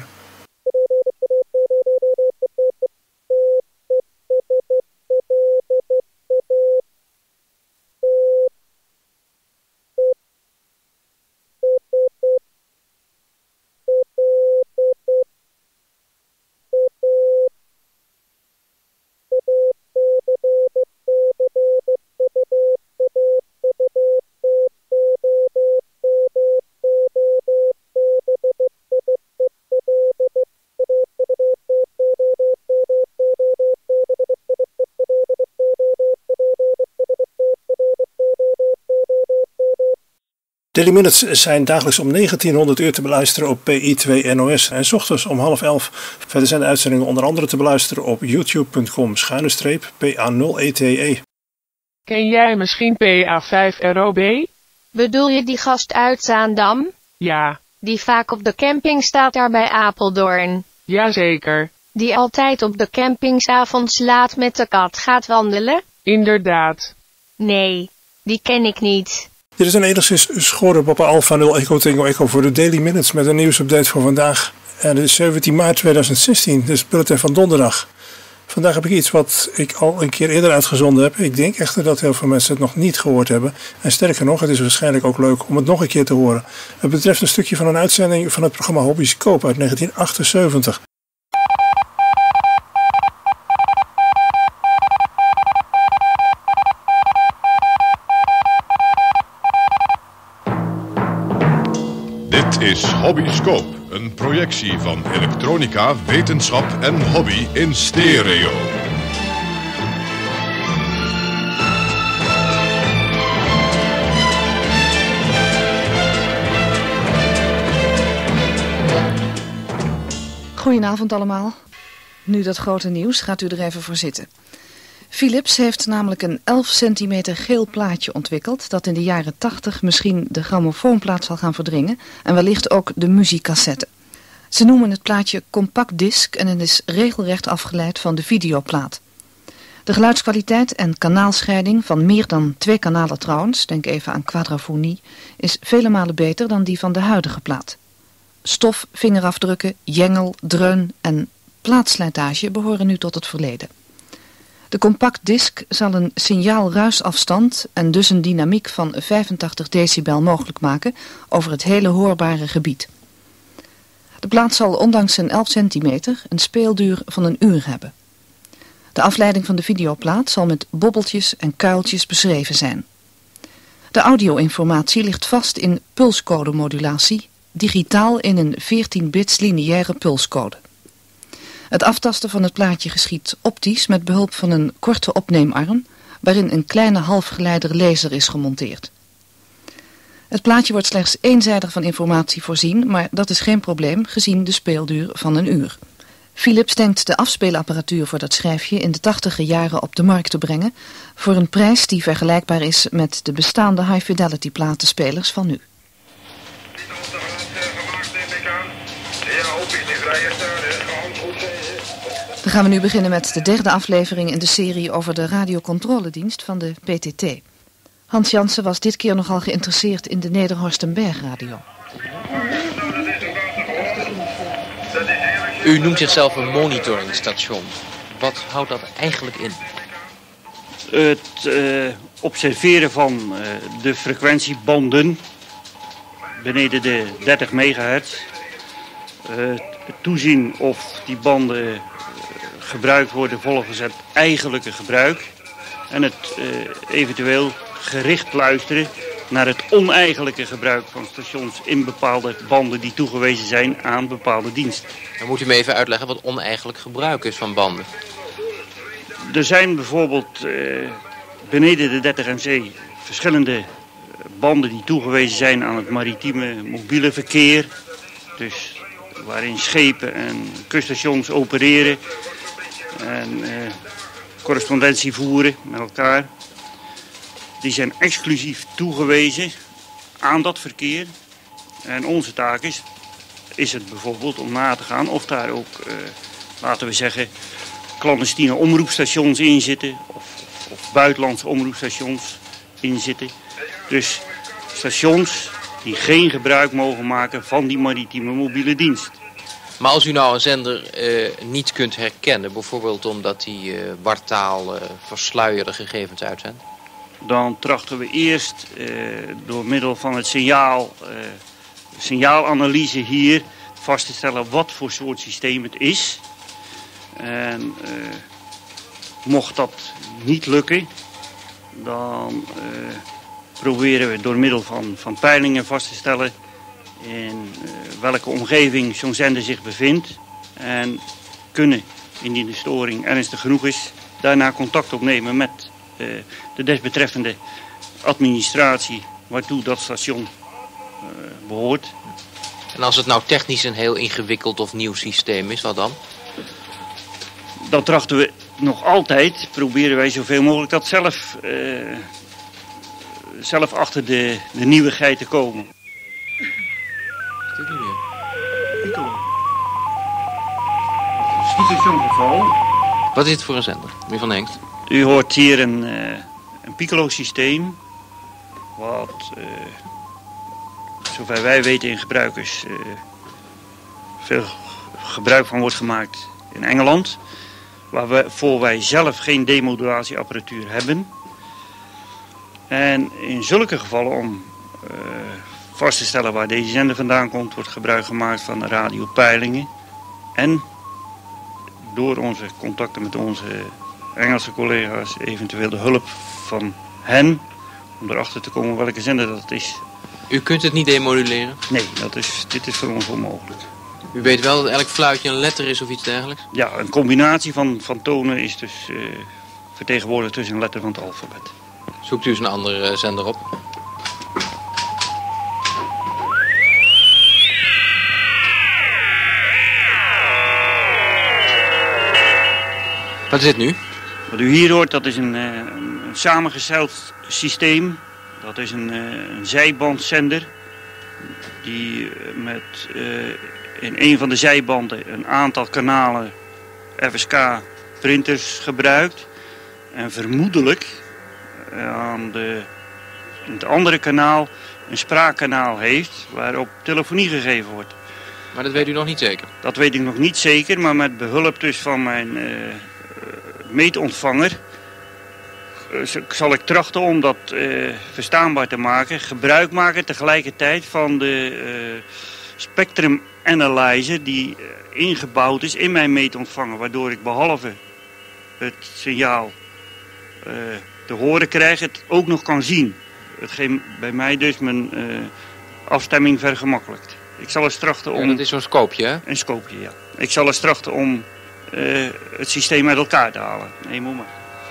Daily Minutes zijn dagelijks om 1900 uur te beluisteren op PI2 NOS en 's ochtends om 10:30. Verder zijn de uitzendingen onder andere te beluisteren op youtube.com/PA0ETE. Ken jij misschien PA5ROB? Bedoel je die gast uit Zaandam? Ja. Die vaak op de camping staat daar bij Apeldoorn. Jazeker. Die altijd op de campingsavonds laat met de kat gaat wandelen? Inderdaad. Nee, die ken ik niet. Dit is een enigszins schorre Papa Alpha 0 Echo Tango Echo voor de Daily Minutes met een nieuwsupdate voor vandaag. En het is 17 maart 2016, dus bulletin van donderdag. Vandaag heb ik iets wat ik al een keer eerder uitgezonden heb. Ik denk echter dat heel veel mensen het nog niet gehoord hebben. En sterker nog, het is waarschijnlijk ook leuk om het nog een keer te horen. Het betreft een stukje van een uitzending van het programma Hobbyscope uit 1978. Dit is Hobbyscope, een projectie van elektronica, wetenschap en hobby in stereo. Goedenavond allemaal. Nu dat grote nieuws, gaat u er even voor zitten. Philips heeft namelijk een 11 centimeter geel plaatje ontwikkeld dat in de jaren 80 misschien de grammofoonplaat zal gaan verdringen en wellicht ook de muziekcassette. Ze noemen het plaatje compact disc en het is regelrecht afgeleid van de videoplaat. De geluidskwaliteit en kanaalscheiding van meer dan 2 kanalen trouwens, denk even aan quadrafonie, is vele malen beter dan die van de huidige plaat. Stof, vingerafdrukken, jengel, dreun en plaatslijtage behoren nu tot het verleden. De compact disc zal een signaalruisafstand en dus een dynamiek van 85 decibel mogelijk maken over het hele hoorbare gebied. De plaat zal ondanks zijn 11 centimeter een speelduur van 1 uur hebben. De afleiding van de videoplaat zal met bobbeltjes en kuiltjes beschreven zijn. De audio-informatie ligt vast in pulscode-modulatie, digitaal in een 14-bits lineaire pulscode. Het aftasten van het plaatje geschiet optisch met behulp van een korte opneemarm, waarin een kleine halfgeleider laser is gemonteerd. Het plaatje wordt slechts eenzijdig van informatie voorzien, maar dat is geen probleem gezien de speelduur van 1 uur. Philips denkt de afspeelapparatuur voor dat schijfje in de 80er jaren op de markt te brengen, voor een prijs die vergelijkbaar is met de bestaande high-fidelity platenspelers van nu. Dan gaan we nu beginnen met de 3e aflevering in de serie over de radiocontroledienst van de PTT. Hans Jansen was dit keer nogal geïnteresseerd in de Nederhorstenberg-radio. U noemt zichzelf een monitoringstation. Wat houdt dat eigenlijk in? Het observeren van de frequentiebanden beneden de 30 megahertz. Het toezien of die banden gebruikt worden volgens het eigenlijke gebruik. En het eventueel gericht luisteren naar het oneigenlijke gebruik van stations in bepaalde banden die toegewezen zijn aan bepaalde diensten. Dan moet u me even uitleggen wat oneigenlijk gebruik is van banden. Er zijn bijvoorbeeld beneden de 30 MC verschillende banden die toegewezen zijn aan het maritieme mobiele verkeer. Dus waarin schepen en kuststations opereren en correspondentie voeren met elkaar. Die zijn exclusief toegewezen aan dat verkeer. En onze taak is het bijvoorbeeld om na te gaan of daar ook, laten we zeggen, clandestine omroepstations in zitten. Of buitenlandse omroepstations in zitten. Dus stations die geen gebruik mogen maken van die maritieme mobiele dienst. Maar als u nou een zender niet kunt herkennen, bijvoorbeeld omdat die wartaal versluierde gegevens uitzendt? Dan trachten we eerst door middel van het signaalanalyse hier vast te stellen wat voor soort systeem het is. En mocht dat niet lukken, dan proberen we door middel van peilingen vast te stellen in welke omgeving zo'n zender zich bevindt. En kunnen, indien de storing ernstig genoeg is, daarna contact opnemen met de desbetreffende administratie waartoe dat station behoort. En als het nou technisch een heel ingewikkeld of nieuw systeem is, wat dan? Dan trachten we nog altijd, proberen wij zoveel mogelijk dat zelf achter de nieuwigheid te komen. Is dit nu weer? Piccolo. Stationgeval. Wat is het voor een zender, meneer Van Hengst? U hoort hier een Piccolo-systeem, wat, zover wij weten in gebruikers, veel gebruik van wordt gemaakt in Engeland. waarvoor wij zelf geen demodulatieapparatuur hebben. En in zulke gevallen, om vast te stellen waar deze zender vandaan komt, wordt gebruik gemaakt van radiopeilingen. En door onze contacten met onze Engelse collega's eventueel de hulp van hen om erachter te komen welke zender dat is. U kunt het niet demoduleren? Nee, dit is voor ons onmogelijk. U weet wel dat elk fluitje een letter is of iets dergelijks? Ja, een combinatie van tonen is dus vertegenwoordigd tussen een letter van het alfabet. Zoekt u eens een andere zender op? Wat is dit nu? Wat u hier hoort, dat is een samengesteld systeem. Dat is een zijbandzender die met in een van de zijbanden een aantal kanalen FSK printers gebruikt. En vermoedelijk aan het andere kanaal een spraakkanaal heeft waarop telefonie gegeven wordt. Maar dat weet u nog niet zeker? Dat weet ik nog niet zeker, maar met behulp dus van mijn meetontvanger zal ik trachten om dat verstaanbaar te maken. Gebruik maken tegelijkertijd van de spectrum analyzer die ingebouwd is in mijn meetontvanger. Waardoor ik behalve het signaal te horen krijg, het ook nog kan zien. Hetgeen bij mij dus mijn afstemming vergemakkelijkt. Ik zal eens trachten om... Ja, dat is zo'n scoopje, hè? Een scoopje, ja. Ik zal eens trachten om het systeem uit elkaar te halen. Eén moment.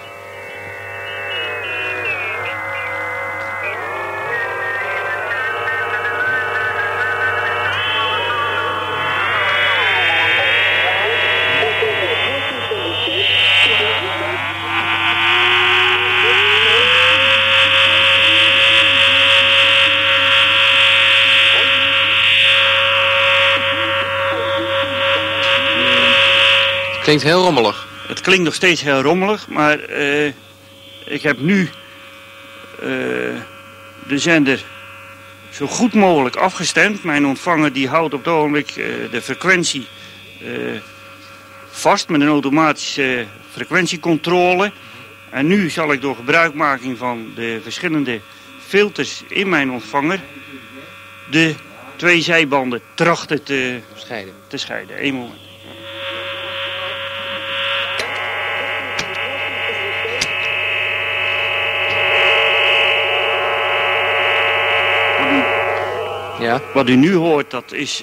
Klinkt heel rommelig. Het klinkt nog steeds heel rommelig, maar ik heb nu de zender zo goed mogelijk afgestemd. Mijn ontvanger die houdt op het ogenblik de frequentie vast met een automatische frequentiecontrole. En nu zal ik door gebruikmaking van de verschillende filters in mijn ontvanger de twee zijbanden trachten te scheiden. Eén moment. Ja. Wat u nu hoort, dat is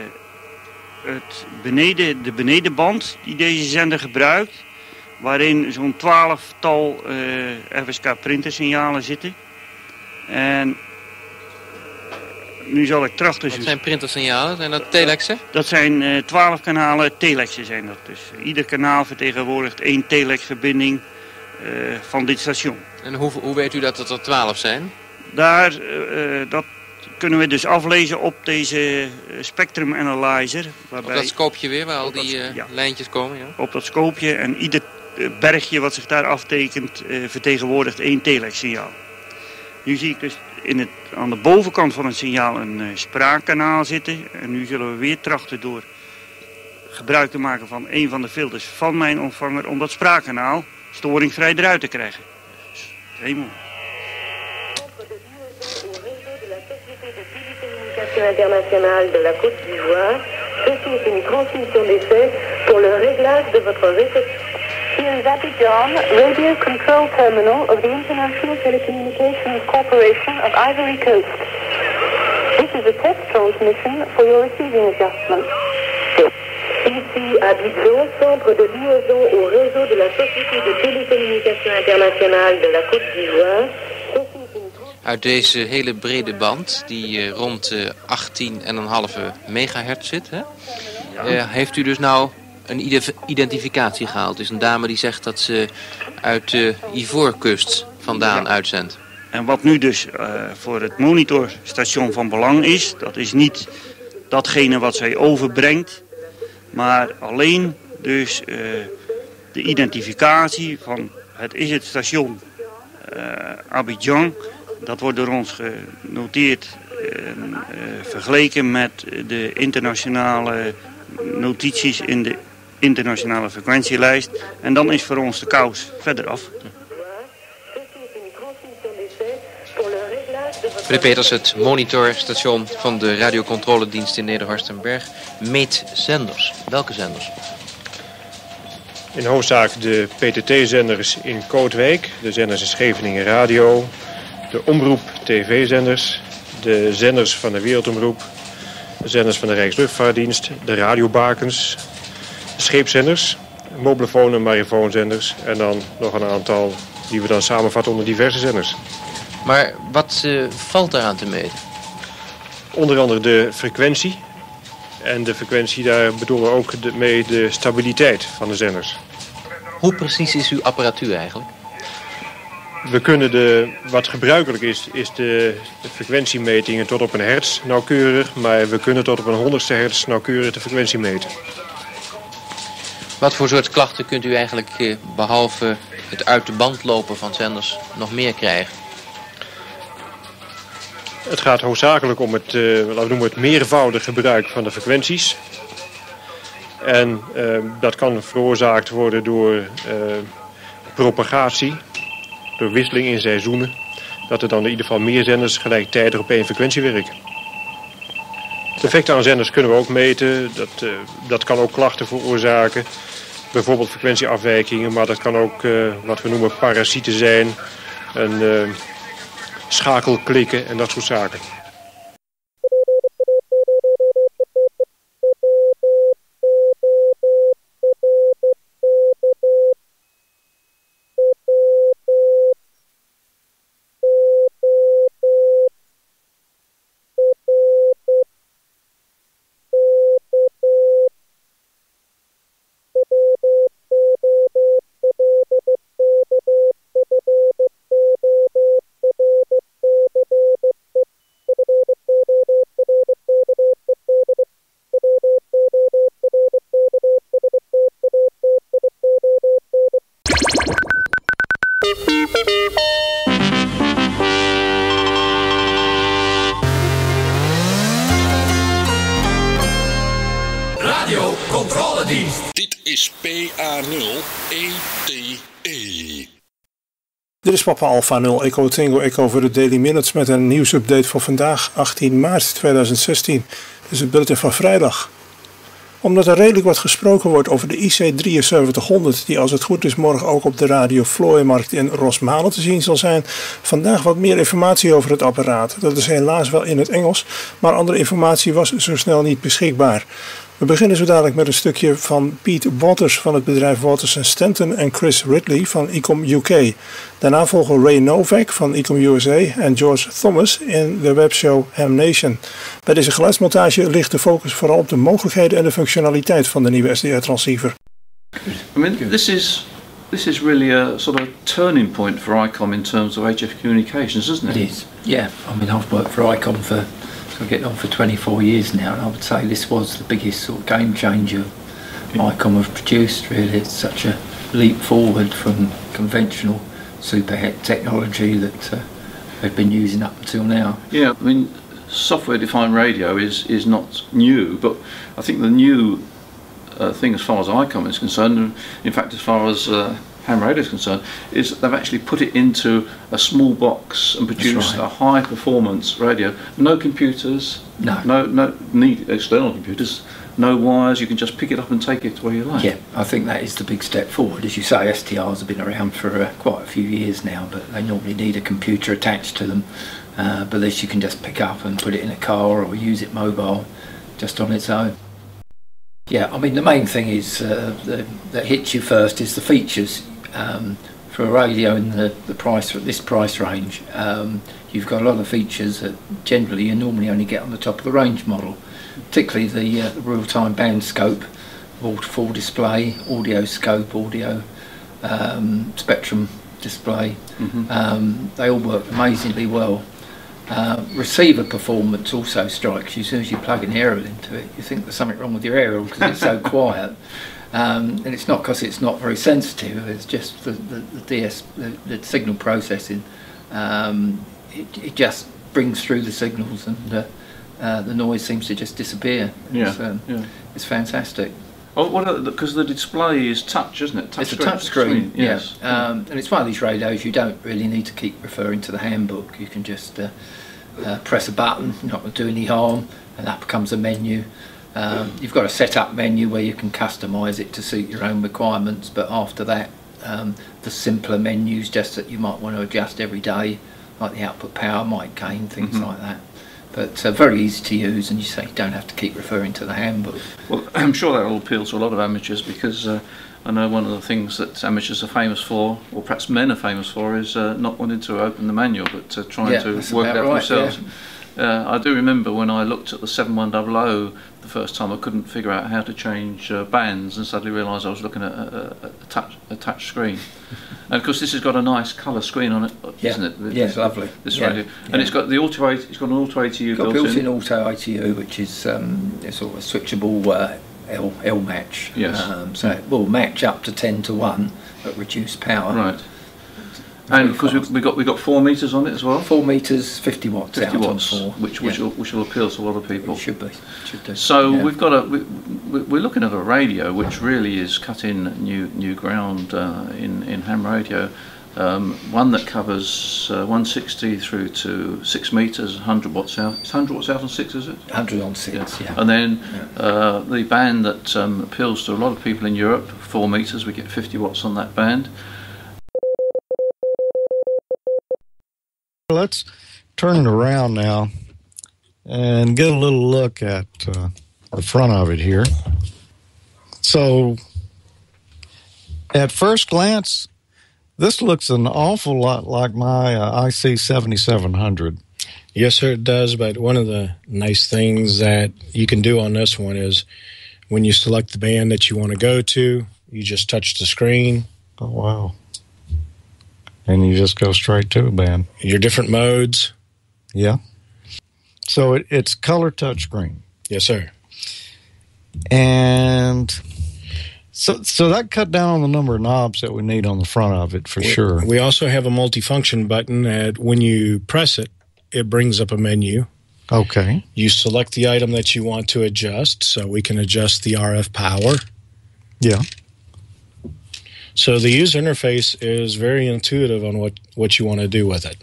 de benedenband die deze zender gebruikt. Waarin zo'n 12-tal FSK printersignalen zitten. En nu zal ik trachten... Wat zijn printersignalen? Zijn dat telexen? Dat zijn 12 kanalen telexen zijn dat dus. Ieder kanaal vertegenwoordigt 1 telexverbinding van dit station. En hoe weet u dat het er 12 zijn? Dat kunnen we dus aflezen op deze spectrum analyzer. Waarbij op dat scoopje weer, waar al die lijntjes komen? Ja. Op dat scoopje en ieder bergje wat zich daar aftekent vertegenwoordigt 1 telex-signaal. Nu zie ik dus aan de bovenkant van het signaal een spraakkanaal zitten. En nu zullen we weer trachten door gebruik te maken van een van de filters van mijn ontvanger om dat spraakkanaal storingsvrij eruit te krijgen. Dus, helemaal. Internationale de la Côte d'Ivoire. Ceci est une transmission d'essai pour le réglage de votre réception. Here is Abidjan, Radio Control Terminal of the International Telecommunications Corporation of Ivory Coast. This is a test transmission for your receiving adjustment. Ici Abidjan, centre de liaison au réseau de la Société de Télécommunications Internationale de la Côte d'Ivoire. Uit deze hele brede band, die rond 18,5 megahertz zit, hè? Ja. Heeft u dus nou een identificatie gehaald? Dus een dame die zegt dat ze uit de Ivoorkust vandaan uitzendt. En wat nu dus voor het monitorstation van belang is, dat is niet datgene wat zij overbrengt, maar alleen dus de identificatie van het station Abidjan. Dat wordt door ons genoteerd en vergeleken met de internationale notities in de internationale frequentielijst. En dan is voor ons de kous verder af. Meneer Peters, het monitorstation van de radiocontroledienst in Nederhorstenberg meet zenders. Welke zenders? In hoofdzaak de PTT-zenders in Kootwijk, de zenders in Scheveningen Radio, de omroep TV-zenders, de zenders van de Wereldomroep, de zenders van de Rijksluchtvaartdienst, de radiobakens, de scheepszenders, mobielefoon- en mariofoonzenders en dan nog een aantal die we dan samenvatten onder diverse zenders. Maar wat valt daaraan te meten? Onder andere de frequentie. En de frequentie, daar bedoelen we ook mee de stabiliteit van de zenders. Hoe precies is uw apparatuur eigenlijk? We kunnen wat gebruikelijk is de frequentiemetingen tot op een hertz nauwkeurig. Maar we kunnen tot op een 100ste hertz nauwkeurig de frequentie meten. Wat voor soort klachten kunt u eigenlijk, behalve het uit de band lopen van zenders, nog meer krijgen? Het gaat hoofdzakelijk om het, laten we noemen, het meervoudig gebruik van de frequenties. En dat kan veroorzaakt worden door propagatie, door wisseling in seizoenen. Dat er dan in ieder geval meer zenders gelijktijdig op één frequentie werken. De effecten aan zenders kunnen we ook meten. Dat kan ook klachten veroorzaken. Bijvoorbeeld frequentieafwijkingen, maar dat kan ook wat we noemen parasieten zijn. Schakelklikken en dat soort zaken. Radiocontroledienst. Dit is PA0ETE. Dit is Papa Alpha 0 Echo Tango Echo voor de Daily Minutes met een nieuwsupdate voor vandaag 18 maart 2016. Dit is het bulletin van vrijdag. Omdat er redelijk wat gesproken wordt over de IC7300 die als het goed is morgen ook op de Radio Vlooimarkt in Rosmalen te zien zal zijn, vandaag wat meer informatie over het apparaat. Dat is helaas wel in het Engels, maar andere informatie was zo snel niet beschikbaar. We beginnen zo dadelijk met een stukje van Pete Waters van het bedrijf Waters & Stanton en Chris Ridley van Ecom UK. Daarna volgen Ray Novak van Ecom USA en George Thomas in de webshow Ham Nation. Bij deze geluidsmontage ligt de focus vooral op de mogelijkheden en de functionaliteit van de nieuwe SDR-transceiver. I mean, this is really a sort of turning point for ICOM in terms of HF communications, isn't it? It is, yeah. I mean, I've worked for ICOM for getting on for 24 years now, and I would say this was the biggest sort of game changer ICOM have produced, really. It's such a leap forward from conventional superhet technology that they've been using up until now. Yeah, I mean, software-defined radio is not new, but I think the new thing as far as ICOM is concerned, and in fact as far as ham radio is concerned, is that they've actually put it into a small box and produced a high performance radio. No computers, no need external computers, no wires, you can just pick it up and take it where you like. Yeah, I think that is the big step forward. As you say, STRs have been around for quite a few years now, but they normally need a computer attached to them. But this you can just pick up and put it in a car or use it mobile just on its own. Yeah, I mean the main thing is that hits you first is the features. For a radio in this price range, you've got a lot of features that generally you normally only get on the top of the range model, particularly the real-time band scope, full display, audio scope, audio spectrum display. They all work amazingly well. Receiver performance also strikes you. As soon as you plug an aerial into it, you think there's something wrong with your aerial because it's so quiet. And it's not because it's not very sensitive, it's just the signal processing. It just brings through the signals and the noise seems to just disappear. Yeah, It's fantastic. Oh, because the display is touch, isn't it? It's a touch screen, yes. And it's one of these radios you don't really need to keep referring to the handbook. You can just press a button, you're not going to do any harm, and that becomes a menu. You've got a setup menu where you can customise it to suit your own requirements, but after that, the simpler menus just that you might want to adjust every day, like the output power, mic gain, things like that. But very easy to use, and you say you don't have to keep referring to the handbook. Well, I'm sure that will appeal to a lot of amateurs, because I know one of the things that amateurs are famous for, or perhaps men are famous for, is not wanting to open the manual, but trying to work it out for themselves. Yeah. I do remember when I looked at the 7100 the first time, I couldn't figure out how to change bands, and suddenly realised I was looking at a touch screen. And of course, this has got a nice colour screen on it, isn't it? Yeah, it's lovely. This radio, and it's got the auto. It's got an auto ATU built-in auto ATU, which is sort of a switchable L match. Yes. So it will match up to 10-to-1 at reduced power. Right. And of course we got 4 meters on it as well. 4 meters, 50 watts. 50 watts, on 4. which will appeal to a lot of people. It should be. Do. So we've got we're looking at a radio which really is cutting new ground in ham radio. One that covers 160 through to 6 meters, 100 watts out. It's 100 watts out on 6, is it? 100 on 6. Yeah. And then the band that appeals to a lot of people in Europe, 4 meters. We get 50 watts on that band. Let's turn it around now and get a little look at the front of it here. So, at first glance, this looks an awful lot like my IC 7700. Yes, sir, it does, but one of the nice things that you can do on this one is when you select the band that you want to go to, you just touch the screen. Oh, wow. And you just go straight to a band. Your different modes. Yeah. So it's color touchscreen. Yes, sir. And so that cut down on the number of knobs that we need on the front of it for sure. We also have a multifunction button that when you press it, it brings up a menu. Okay. You select the item that you want to adjust, so we can adjust the RF power. Yeah. So the user interface is very intuitive on what you want to do with it.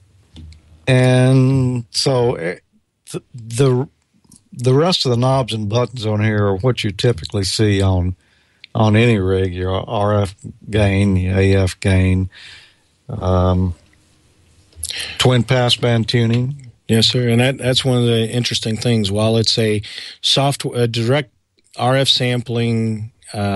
And so the rest of the knobs and buttons on here are what you typically see on any rig, your RF gain, your AF gain, twin passband tuning. Yes, sir, and that's one of the interesting things. While it's a direct RF sampling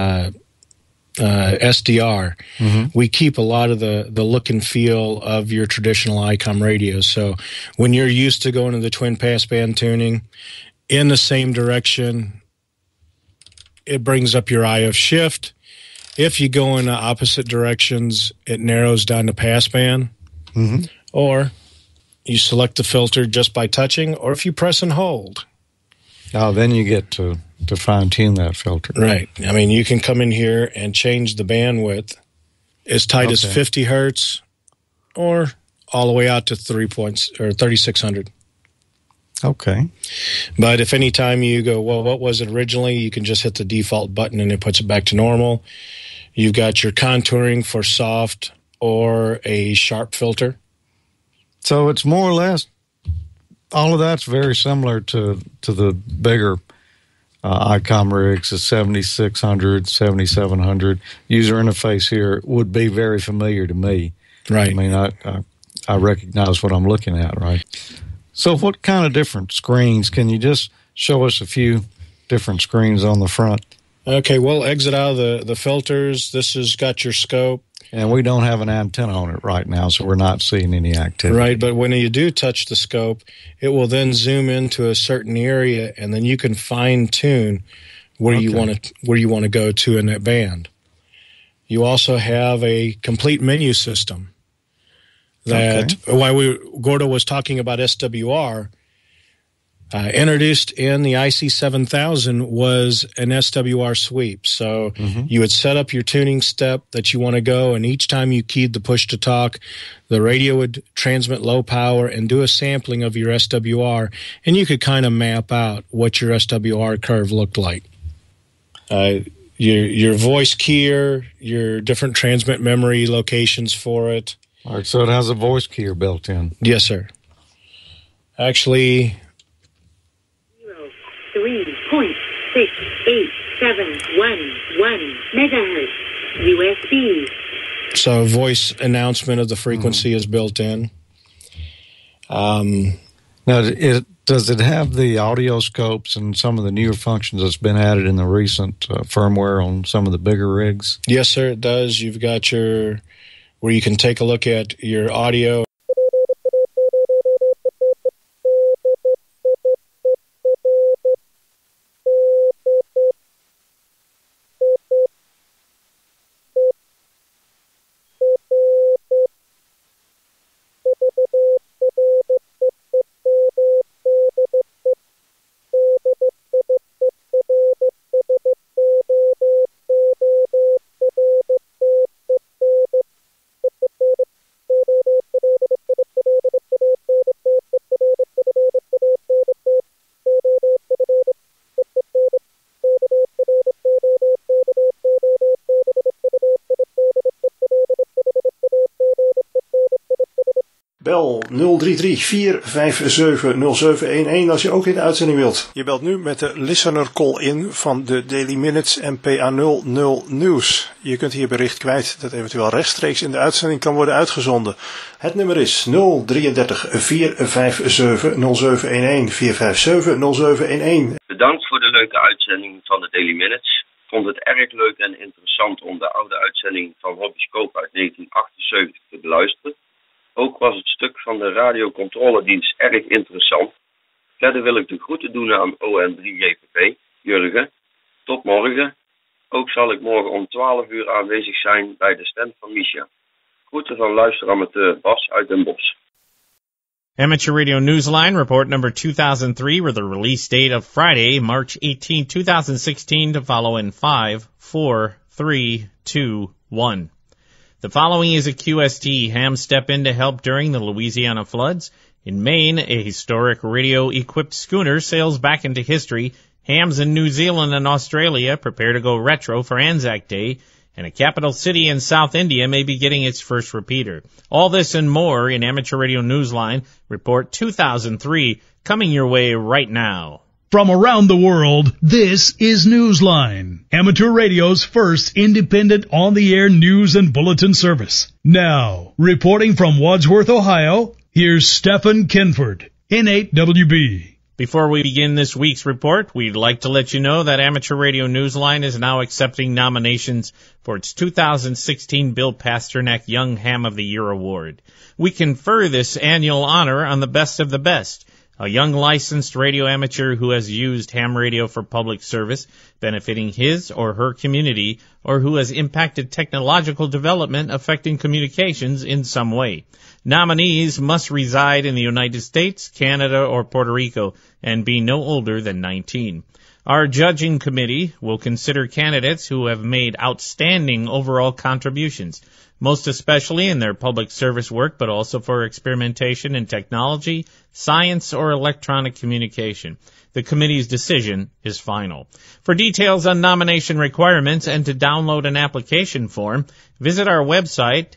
SDR, we keep a lot of the look and feel of your traditional ICOM radios. So when you're used to going to the twin passband tuning in the same direction, it brings up your IF shift. If you go in the opposite directions, it narrows down the passband. Or you select the filter just by touching, or if you press and hold. Oh, then you get to fine-tune that filter. Right. I mean, you can come in here and change the bandwidth as tight as 50 hertz or all the way out to 3600. Okay. But if any time you go, well, what was it originally, you can just hit the default button and it puts it back to normal. You've got your contouring for soft or a sharp filter. So it's more or less, all of that's very similar to the bigger ICOM rigs, the 7600, 7700. User interface here would be very familiar to me. Right. I mean, I recognize what I'm looking at, right? So what kind of different screens? Can you just show us a few different screens on the front? Okay, we'll exit out of the filters. This has got your scope. And we don't have an antenna on it right now, so we're not seeing any activity. Right, but when you do touch the scope, it will then zoom into a certain area, and then you can fine-tune where you want to go to in that band. You also have a complete menu system. That while Gordo was talking about SWR, introduced in the IC 7000 was an SWR sweep. So you would set up your tuning step that you want to go, and each time you keyed the push to talk, the radio would transmit low power and do a sampling of your SWR, and you could kind of map out what your SWR curve looked like. your voice keyer, your different transmit memory locations for it. All right, so it has a voice keyer built in. Yes, sir. Actually, 3.68711 megahertz USB. So voice announcement of the frequency is built in. Now, does it have the audio scopes and some of the newer functions that's been added in the recent firmware on some of the bigger rigs? Yes, sir, it does. You've got where you can take a look at your audio. Bel 033-457-0711 als je ook in de uitzending wilt. Je belt nu met de listener call-in van de Daily Minutes MPA 00 Nieuws. Je kunt hier bericht kwijt dat eventueel rechtstreeks in de uitzending kan worden uitgezonden. Het nummer is 033-457-0711, 457-0711. Bedankt voor de leuke uitzending van de Daily Minutes. Ik vond het erg leuk en interessant om de oude uitzending van Hobbyscope uit 1978 te beluisteren. Ook was het stuk van de radiocontroledienst erg interessant. Verder wil ik de groeten doen aan ON3JPP, Jurgen. Tot morgen. Ook zal ik morgen om 12 uur aanwezig zijn bij de stand van Misha. Groeten van luisteramateur Bas uit Den Bosch. Amateur Radio Newsline, report number 2003, with the release date of Friday, March 18, 2016, to follow in 5, 4, 3, 2, 1. The following is a QST. Hams step in to help during the Louisiana floods. In Maine, a historic radio-equipped schooner sails back into history. Hams in New Zealand and Australia prepare to go retro for Anzac Day. And a capital city in South India may be getting its first repeater. All this and more in Amateur Radio Newsline, Report 2003, coming your way right now. From around the world, this is Newsline, amateur radio's first independent on-the-air news and bulletin service. Now, reporting from Wadsworth, Ohio, here's Stephen Kinford, N8WB. Before we begin this week's report, we'd like to let you know that Amateur Radio Newsline is now accepting nominations for its 2016 Bill Pasternak Young Ham of the Year Award. We confer this annual honor on the best of the best. A young licensed radio amateur who has used ham radio for public service, benefiting his or her community, or who has impacted technological development affecting communications in some way. Nominees must reside in the United States, Canada, or Puerto Rico, and be no older than 19. Our judging committee will consider candidates who have made outstanding overall contributions, most especially in their public service work, but also for experimentation in technology, science, or electronic communication. The committee's decision is final. For details on nomination requirements and to download an application form, visit our website,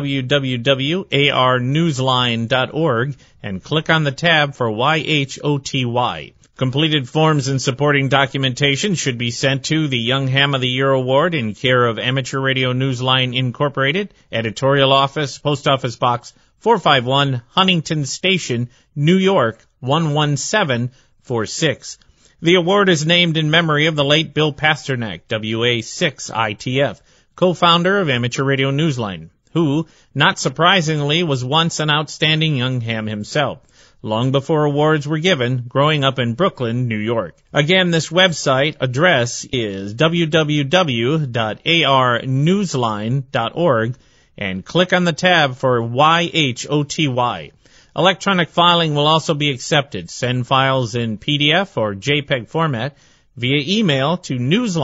www.arnewsline.org, and click on the tab for YHOTY. Completed forms and supporting documentation should be sent to the Young Ham of the Year Award in care of Amateur Radio Newsline Incorporated, Editorial Office, Post Office Box 451, Huntington Station, New York 11746. The award is named in memory of the late Bill Pasternak, WA6ITF, co-founder of Amateur Radio Newsline, who, not surprisingly, was once an outstanding young ham himself. Long before awards were given, growing up in Brooklyn, New York. Again, this website address is www.arnewsline.org and click on the tab for YHOTY. Electronic filing will also be accepted. Send files in PDF or JPEG format via email to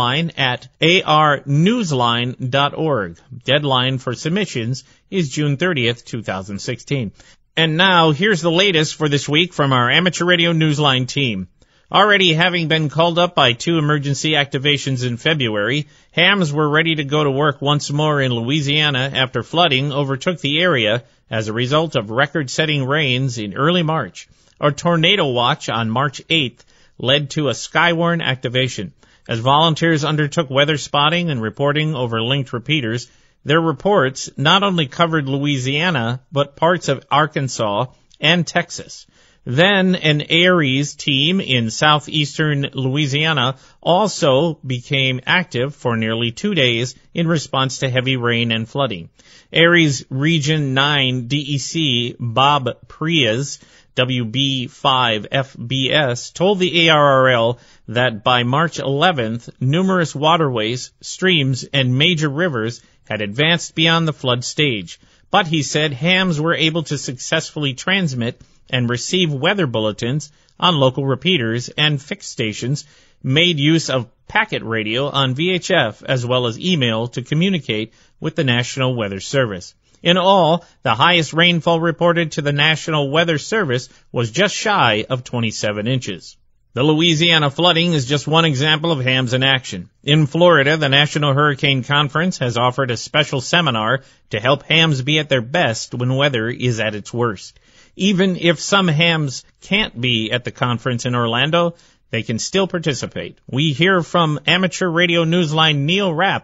newsline@arnewsline.org. Deadline for submissions is June 30th, 2016. And now, here's the latest for this week from our Amateur Radio Newsline team. Already having been called up by 2 emergency activations in February, hams were ready to go to work once more in Louisiana after flooding overtook the area as a result of record-setting rains in early March. A tornado watch on March 8th led to a Skywarn activation. As volunteers undertook weather spotting and reporting over linked repeaters, their reports not only covered Louisiana, but parts of Arkansas and Texas. Then an ARES team in southeastern Louisiana also became active for nearly 2 days in response to heavy rain and flooding. ARES Region 9 DEC Bob Prias, WB5FBS, told the ARRL that by March 11th, numerous waterways, streams, and major rivers had advanced beyond the flood stage. But he said hams were able to successfully transmit and receive weather bulletins on local repeaters, and fixed stations made use of packet radio on VHF as well as email to communicate with the National Weather Service. In all, the highest rainfall reported to the National Weather Service was just shy of 27 inches. The Louisiana flooding is just one example of hams in action. In Florida, the National Hurricane Conference has offered a special seminar to help hams be at their best when weather is at its worst. Even if some hams can't be at the conference in Orlando, they can still participate. We hear from amateur radio newsline Neil Rapp,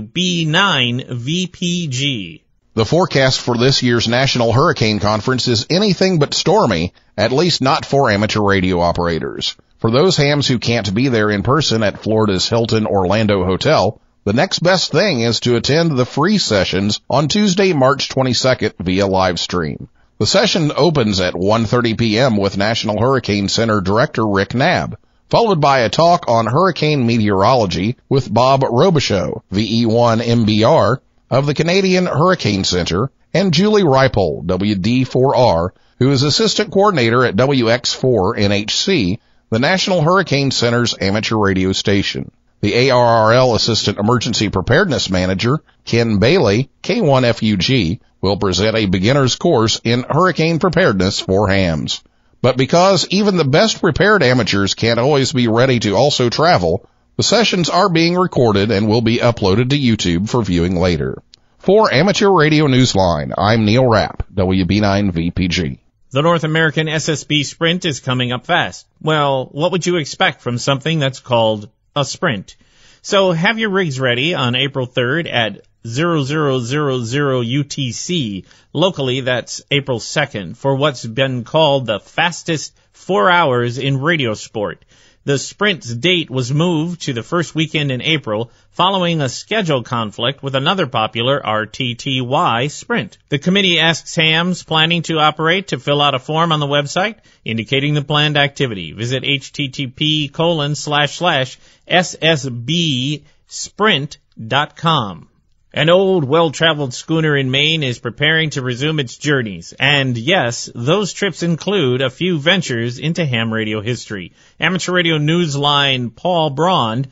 WB9VPG. The forecast for this year's National Hurricane Conference is anything but stormy, at least not for amateur radio operators. For those hams who can't be there in person at Florida's Hilton Orlando Hotel, the next best thing is to attend the free sessions on Tuesday, March 22nd via live stream. The session opens at 1:30 p.m. with National Hurricane Center Director Rick Knabb, followed by a talk on hurricane meteorology with Bob Robichaud, VE1MBR, of the Canadian Hurricane Center, and Julie Reipel, WD4R, who is Assistant Coordinator at WX4NHC, the National Hurricane Center's amateur radio station. The ARRL Assistant Emergency Preparedness Manager, Ken Bailey, K1FUG, will present a beginner's course in hurricane preparedness for hams. But because even the best prepared amateurs can't always be ready to also travel, the sessions are being recorded and will be uploaded to YouTube for viewing later. For Amateur Radio Newsline, I'm Neil Rapp, WB9VPG. The North American SSB Sprint is coming up fast. Well, what would you expect from something that's called a sprint? So have your rigs ready on April 3rd at 0000 UTC. Locally, that's April 2nd, for what's been called the fastest 4 hours in radio sport. The sprint's date was moved to the first weekend in April, following a schedule conflict with another popular RTTY sprint. The committee asks hams planning to operate to fill out a form on the website indicating the planned activity. Visit http://ssbsprint.com. An old, well-traveled schooner in Maine is preparing to resume its journeys. And yes, those trips include a few ventures into ham radio history. Amateur Radio Newsline Paul Braun,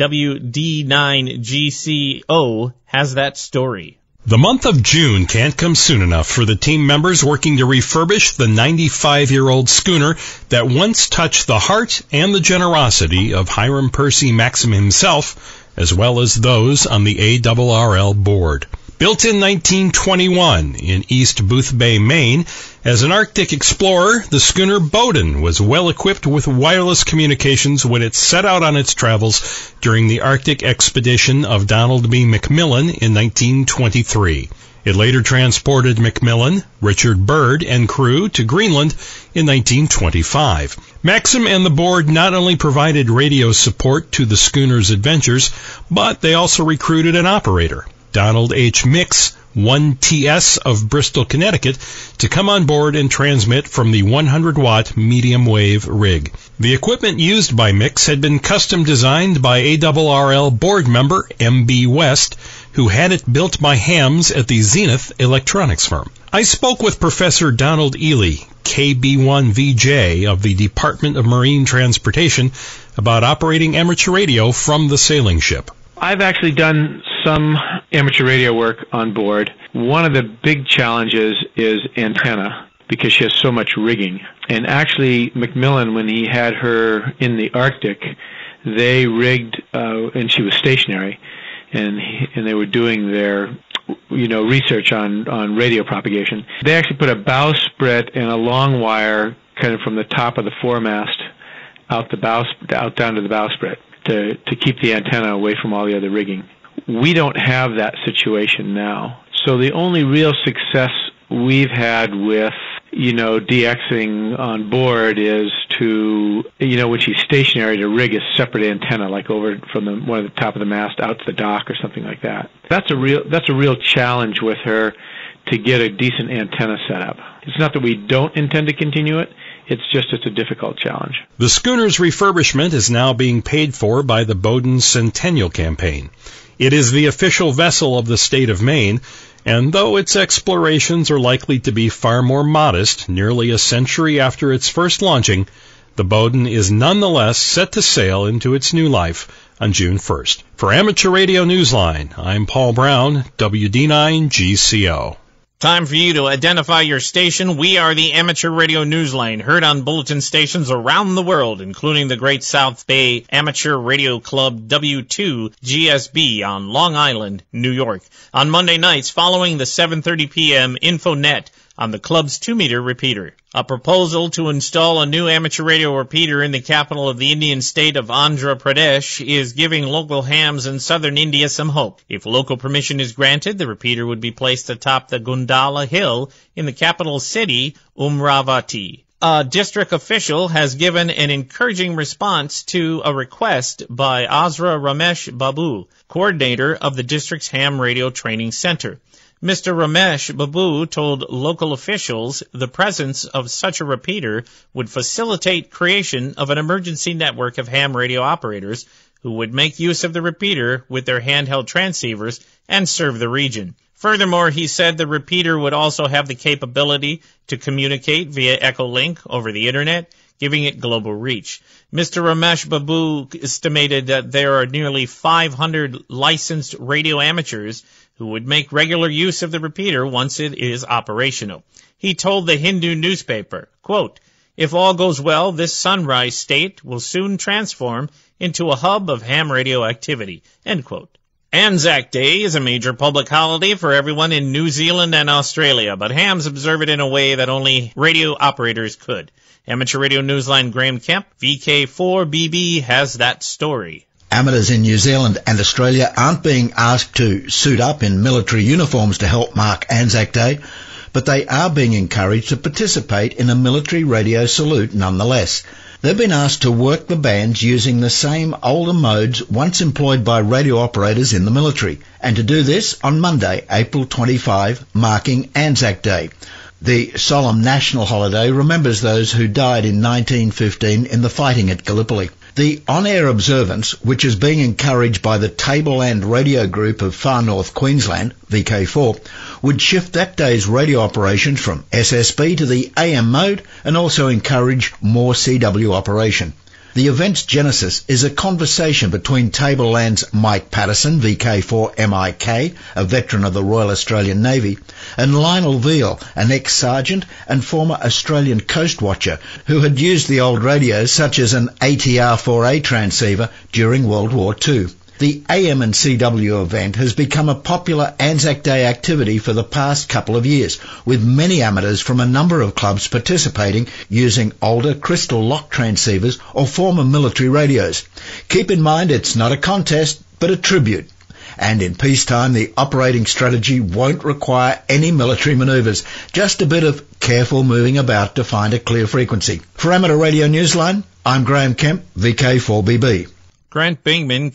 WD9GCO, has that story. The month of June can't come soon enough for the team members working to refurbish the 95-year-old schooner that once touched the heart and the generosity of Hiram Percy Maxim himself, as well as those on the ARRL board. Built in 1921 in East Booth Bay, Maine, as an Arctic explorer, the schooner Bowdoin was well equipped with wireless communications when it set out on its travels during the Arctic expedition of Donald B. McMillan in 1923. It later transported McMillan, Richard Byrd, and crew to Greenland in 1925. Maxim and the board not only provided radio support to the schooner's adventures, but they also recruited an operator, Donald H. Mix, 1TS of Bristol, Connecticut, to come on board and transmit from the 100-watt medium-wave rig. The equipment used by Mix had been custom designed by ARRL board member M.B. West, who had it built by hams at the Zenith Electronics firm. I spoke with Professor Donald Ely, KB1VJ of the Department of Marine Transportation, about operating amateur radio from the sailing ship. I've actually done some amateur radio work on board. One of the big challenges is antenna. because she has so much rigging. And actually, Macmillan, when he had her in the Arctic, they rigged, and she was stationary, and they were doing their research on radio propagation. They actually put a bowsprit and a long wire kind of from the top of the foremast out down to the bowsprit to keep the antenna away from all the other rigging. We don't have that situation now. So the only real success we've had with DXing on board is to, when she's stationary, to rig a separate antenna, like over from one of the top of the mast out to the dock or something like that. That's a real challenge with her, to get a decent antenna set up. It's not that we don't intend to continue it. It's a difficult challenge. The schooner's refurbishment is now being paid for by the Bowdoin Centennial Campaign. It is the official vessel of the state of Maine, and though its explorations are likely to be far more modest, nearly a century after its first launching, the Bowdoin is nonetheless set to sail into its new life on June 1st. For Amateur Radio Newsline, I'm Paul Brown, WD9GCO. Time for you to identify your station. We are the Amateur Radio Newsline, heard on bulletin stations around the world, including the Great South Bay Amateur Radio Club W2GSB on Long Island, New York, on Monday nights following the 7:30 p.m. InfoNet on the club's 2-meter repeater. A proposal to install a new amateur radio repeater in the capital of the Indian state of Andhra Pradesh is giving local hams in southern India some hope. If local permission is granted, the repeater would be placed atop the Gundala Hill in the capital city, Umravati. A district official has given an encouraging response to a request by Azra Ramesh Babu, coordinator of the district's ham radio training center. Mr. Ramesh Babu told local officials the presence of such a repeater would facilitate creation of an emergency network of ham radio operators who would make use of the repeater with their handheld transceivers and serve the region. Furthermore, he said the repeater would also have the capability to communicate via Echolink over the Internet, giving it global reach. Mr. Ramesh Babu estimated that there are nearly 500 licensed radio amateurs who would make regular use of the repeater once it is operational. He told the Hindu newspaper, quote, "If all goes well, this sunrise state will soon transform into a hub of ham radio activity," end quote. Anzac Day is a major public holiday for everyone in New Zealand and Australia, but hams observe it in a way that only radio operators could. Amateur Radio Newsline Graham Kemp, VK4BB, has that story. Amateurs in New Zealand and Australia aren't being asked to suit up in military uniforms to help mark Anzac Day, but they are being encouraged to participate in a military radio salute nonetheless. They've been asked to work the bands using the same older modes once employed by radio operators in the military, and to do this on Monday, April 25, marking Anzac Day. The solemn national holiday remembers those who died in 1915 in the fighting at Gallipoli. The on-air observance, which is being encouraged by the Tableland Radio Group of Far North Queensland, VK4, would shift that day's radio operations from SSB to the AM mode and also encourage more CW operation. The event's genesis is a conversation between Tableland's Mike Patterson, VK4MIK, a veteran of the Royal Australian Navy, and Lionel Veal, an ex-sergeant and former Australian coast watcher who had used the old radios such as an ATR-4A transceiver during World War II. The AM and CW event has become a popular Anzac Day activity for the past couple of years, with many amateurs from a number of clubs participating using older crystal lock transceivers or former military radios. Keep in mind it's not a contest, but a tribute. And in peacetime, the operating strategy won't require any military manoeuvres, just a bit of careful moving about to find a clear frequency. For Amateur Radio Newsline, I'm Graham Kemp, VK4BB. Grant Bingman,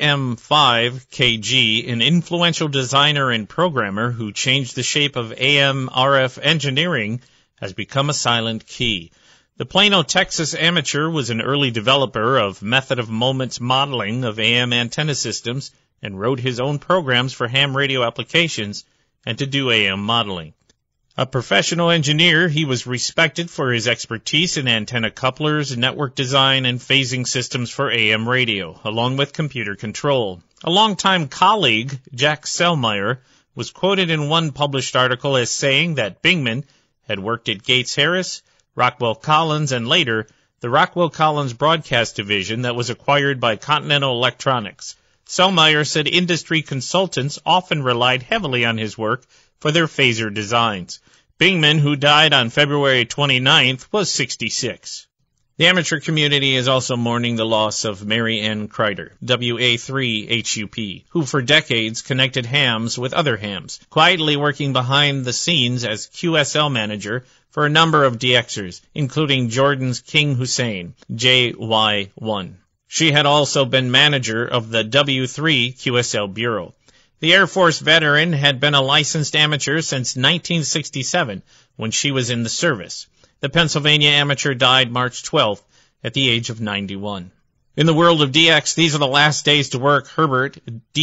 KM5KG, an influential designer and programmer who changed the shape of AM RF engineering, has become a silent key. The Plano, Texas amateur was an early developer of method of moments modeling of AM antenna systems and wrote his own programs for ham radio applications and to do AM modeling. A professional engineer, he was respected for his expertise in antenna couplers, network design, and phasing systems for AM radio, along with computer control. A longtime colleague, Jack Selmeyer, was quoted in one published article as saying that Bingman had worked at Gates Harris, Rockwell Collins, and later the Rockwell Collins Broadcast Division that was acquired by Continental Electronics. Sellmeyer said industry consultants often relied heavily on his work for their phaser designs. Bingman, who died on February 29th, was 66. The amateur community is also mourning the loss of Mary Ann Kreider, WA3HUP, who for decades connected hams with other hams, quietly working behind the scenes as QSL manager for a number of DXers, including Jordan's King Hussein, JY1. She had also been manager of the W3 QSL Bureau. The Air Force veteran had been a licensed amateur since 1967, when she was in the service. The Pennsylvania amateur died March 12th at the age of 91. In the world of DX, these are the last days to work Herbert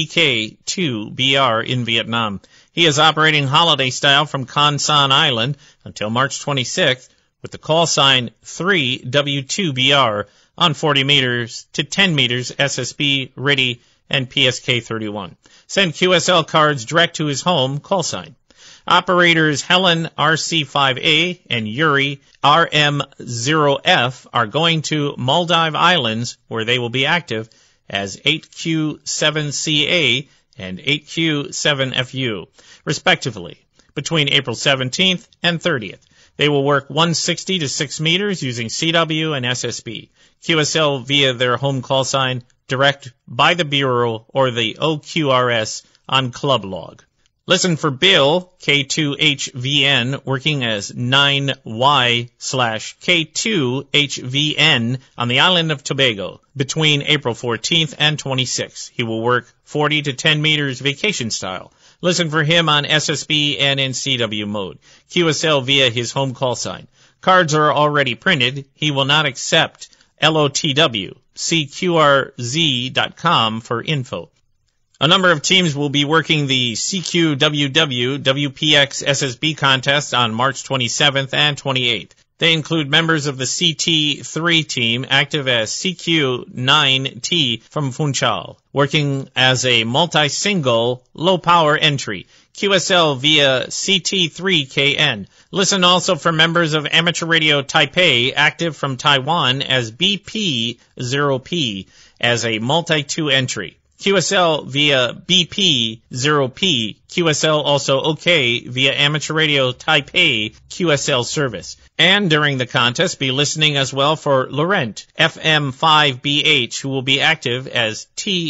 DK2BR in Vietnam. He is operating holiday style from Con Son Island until March 26th with the call sign 3W2BR on 40 meters to 10 meters SSB, RIDI, and PSK31. Send QSL cards direct to his home call sign. Operators Helen RC5A and Yuri RM0F are going to Maldive Islands, where they will be active as 8Q7CA and 8Q7FU, respectively, between April 17th and 30th. They will work 160 to 6 meters using CW and SSB. QSL via their home call sign, direct by the Bureau or the OQRS on Club Log. Listen for Bill, K2HVN, working as 9Y/K2HVN on the island of Tobago between April 14th and 26th. He will work 40 to 10 meters vacation style. Listen for him on SSB and in CW mode. QSL via his home call sign. Cards are already printed. He will not accept LOTW. See QRZ.com for info. A number of teams will be working the CQWW WPX SSB contest on March 27th and 28th. They include members of the CT3 team active as CQ9T from Funchal, working as a multi-single low-power entry. QSL via CT3KN. Listen also for members of Amateur Radio Taipei active from Taiwan as BP0P as a multi-2 entry. QSL via BP0P, QSL also OK via Amateur Radio Taipei QSL service. And during the contest, be listening as well for Laurent, FM5BH, who will be active as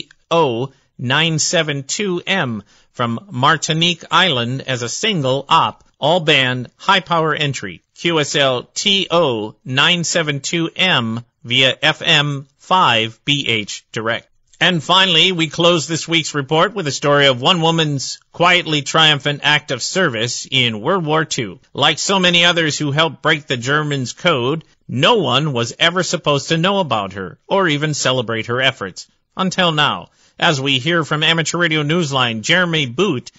TO972M from Martinique Island as a single op, all-band, high-power entry. QSL TO972M via FM5BH direct. And finally, we close this week's report with a story of one woman's quietly triumphant act of service in World War II. Like so many others who helped break the Germans' code, no one was ever supposed to know about her or even celebrate her efforts. Until now, as we hear from Amateur Radio Newsline Jeremy Boot,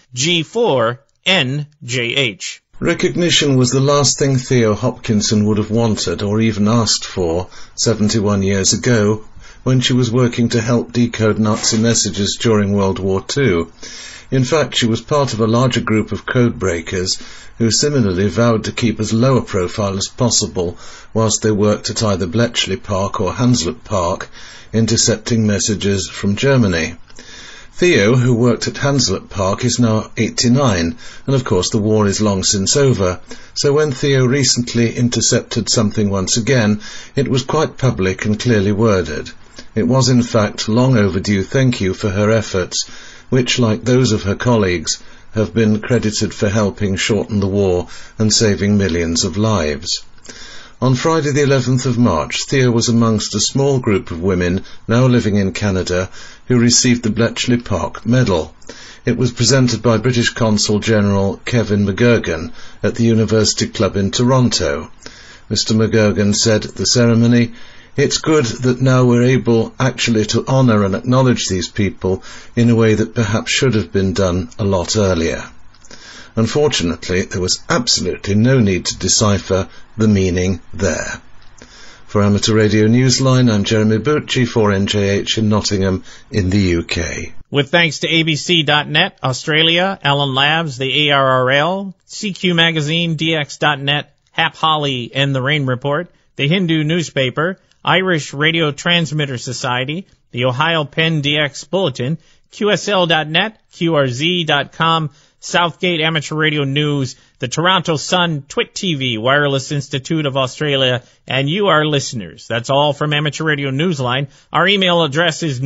G4NJH. Recognition was the last thing Theo Hopkinson would have wanted or even asked for 71 years ago, when she was working to help decode Nazi messages during World War II. In fact, she was part of a larger group of code breakers who similarly vowed to keep as low a profile as possible whilst they worked at either Bletchley Park or Hanslet Park, intercepting messages from Germany. Theo, who worked at Hanslet Park, is now 89, and of course the war is long since over, so when Theo recently intercepted something once again, it was quite public and clearly worded. It was in fact long overdue thank you for her efforts, which, like those of her colleagues, have been credited for helping shorten the war and saving millions of lives. On Friday the 11th of March, Theo was amongst a small group of women now living in Canada who received the Bletchley Park Medal. It was presented by British Consul General Kevin McGurgan at the University Club in Toronto. Mr. McGurgan said at the ceremony, "It's good that now we're able actually to honour and acknowledge these people in a way that perhaps should have been done a lot earlier." Unfortunately, there was absolutely no need to decipher the meaning there. For Amateur Radio Newsline, I'm Jeremy Boot, G4NJH in Nottingham in the UK. With thanks to ABC.net, Australia, Allen Labs, the ARRL, CQ Magazine, DX.net, Hap Holly and the Rain Report, the Hindu newspaper, Irish Radio Transmitter Society, the Ohio Penn DX Bulletin, QSL.net, QRZ.com, Southgate Amateur Radio News, the Toronto Sun, Twit TV, Wireless Institute of Australia, and you, our listeners. That's all from Amateur Radio Newsline. Our email address is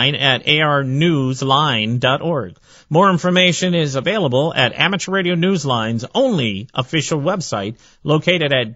newsline@arnewsline.org. More information is available at Amateur Radio Newsline's only official website, located at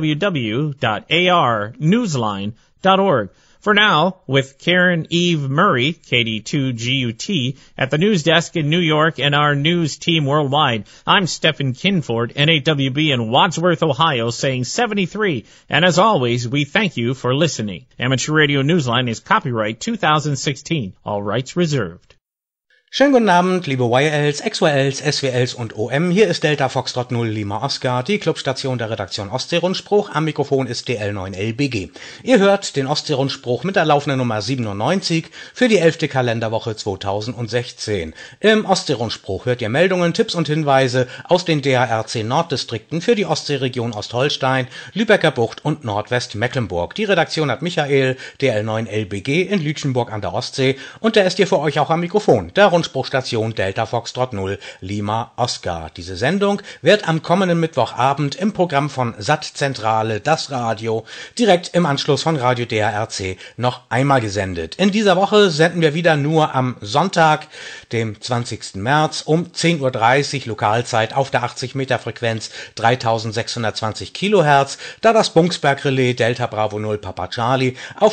www.arnewsline.org. For now, with Karen Eve Murray, KD2GUT, at the news desk in New York and our news team worldwide, I'm Stephen Kinford, NAWB in Wadsworth, Ohio, saying 73. And as always, we thank you for listening. Amateur Radio Newsline is copyright 2016. All rights reserved. Schönen guten Abend, liebe YLs, XYLs, SWLs und OM. Hier ist Delta Foxtrot 0 Lima Oscar, die Clubstation der Redaktion Ostsee-Rundspruch. Am Mikrofon ist DL9LBG. Ihr hört den Ostsee-Rundspruch mit der laufenden Nummer 97 für die 11. Kalenderwoche 2016. Im Ostsee-Rundspruch hört ihr Meldungen, Tipps und Hinweise aus den DARC Norddistrikten für die Ostseeregion Ostholstein, Lübecker Bucht und Nordwestmecklenburg. Die Redaktion hat Michael, DL9LBG in Lütjenburg an der Ostsee, und der ist hier für euch auch am Mikrofon. Rundspruchstation Delta Foxtrot 0 Lima Oscar. Diese Sendung wird am kommenden Mittwochabend im Programm von Sattzentrale, das Radio, direkt im Anschluss von Radio DARC noch einmal gesendet. In dieser Woche senden wir wieder nur am Sonntag, dem 20. März um 10:30 Uhr Lokalzeit auf der 80 Meter Frequenz 3620 Kilohertz, da das Bungsberg-Relais Delta Bravo 0 Papa Charlie auf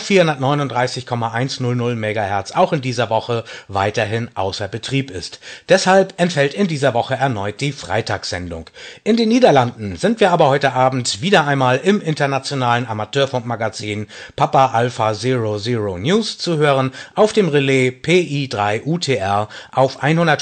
439,100 Megahertz auch in dieser Woche weiterhin außer Betrieb ist. Deshalb entfällt in dieser Woche erneut die Freitagssendung. In den Niederlanden sind wir aber heute Abend wieder einmal im internationalen Amateurfunkmagazin Papa Alpha 00 News zu hören, auf dem Relais PI3 UTR auf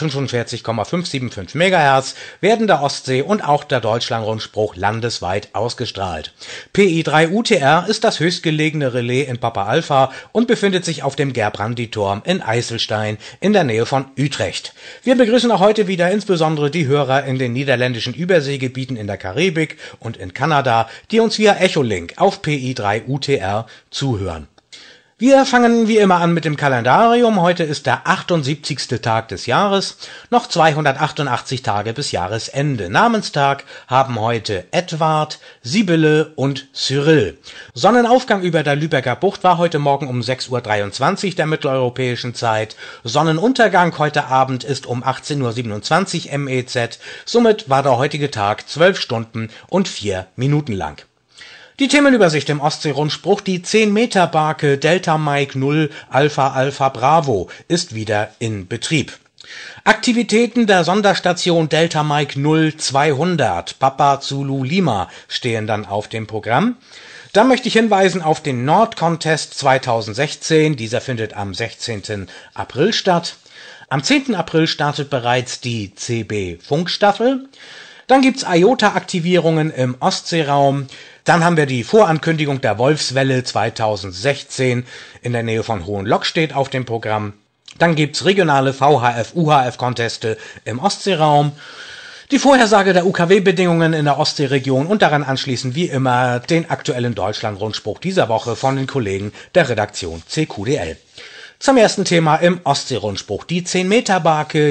145,575 MHz werden der Ostsee- und auch der Deutschlandrundspruch landesweit ausgestrahlt. PI3 UTR ist das höchstgelegene Relais in Papa Alpha und befindet sich auf dem Gerbrandy-Turm in Eiselstein in der Nähe von Utrecht. Wir begrüßen auch heute wieder insbesondere die Hörer in den niederländischen Überseegebieten in der Karibik und in Kanada, die uns via Echolink auf PI3 UTR zuhören. Wir fangen wie immer an mit dem Kalendarium. Heute ist der 78. Tag des Jahres. Noch 288 Tage bis Jahresende. Namenstag haben heute Edward, Sibylle und Cyril. Sonnenaufgang über der Lübecker Bucht war heute Morgen um 6:23 Uhr der mitteleuropäischen Zeit. Sonnenuntergang heute Abend ist um 18:27 Uhr MEZ. Somit war der heutige Tag 12 Stunden und 4 Minuten lang. Die Themenübersicht im Ostsee-Rundspruch: die 10-Meter-Barke Delta Mike 0 Alpha Alpha Bravo ist wieder in Betrieb. Aktivitäten der Sonderstation Delta Mike 0 200 Papa Zulu Lima stehen dann auf dem Programm. Da möchte ich hinweisen auf den Nord-Contest 2016. Dieser findet am 16. April statt. Am 10. April startet bereits die CB-Funkstaffel. Dann gibt's IOTA-Aktivierungen im Ostseeraum. Dann haben wir die Vorankündigung der Wolfswelle 2016 in der Nähe von Hohenlockstedt auf dem Programm. Dann gibt's regionale VHF-UHF-Conteste im Ostseeraum. Die Vorhersage der UKW-Bedingungen in der Ostseeregion und daran anschließend wie immer den aktuellen Deutschlandrundspruch dieser Woche von den Kollegen der Redaktion CQDL. Zum ersten Thema im Ostseerundspruch. Die 10-Meter-Barke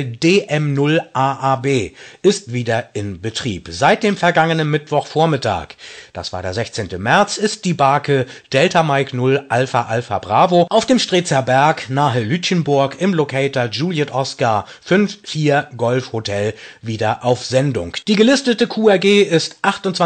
DM0AAB ist wieder in Betrieb. Seit dem vergangenen Mittwochvormittag, das war der 16. März, ist die Barke Delta Mike 0 Alpha Alpha Bravo auf dem Streetzer Berg nahe Lütjenburg im Locator Juliet Oscar 54 Golf Hotel wieder auf Sendung. Die gelistete QRG ist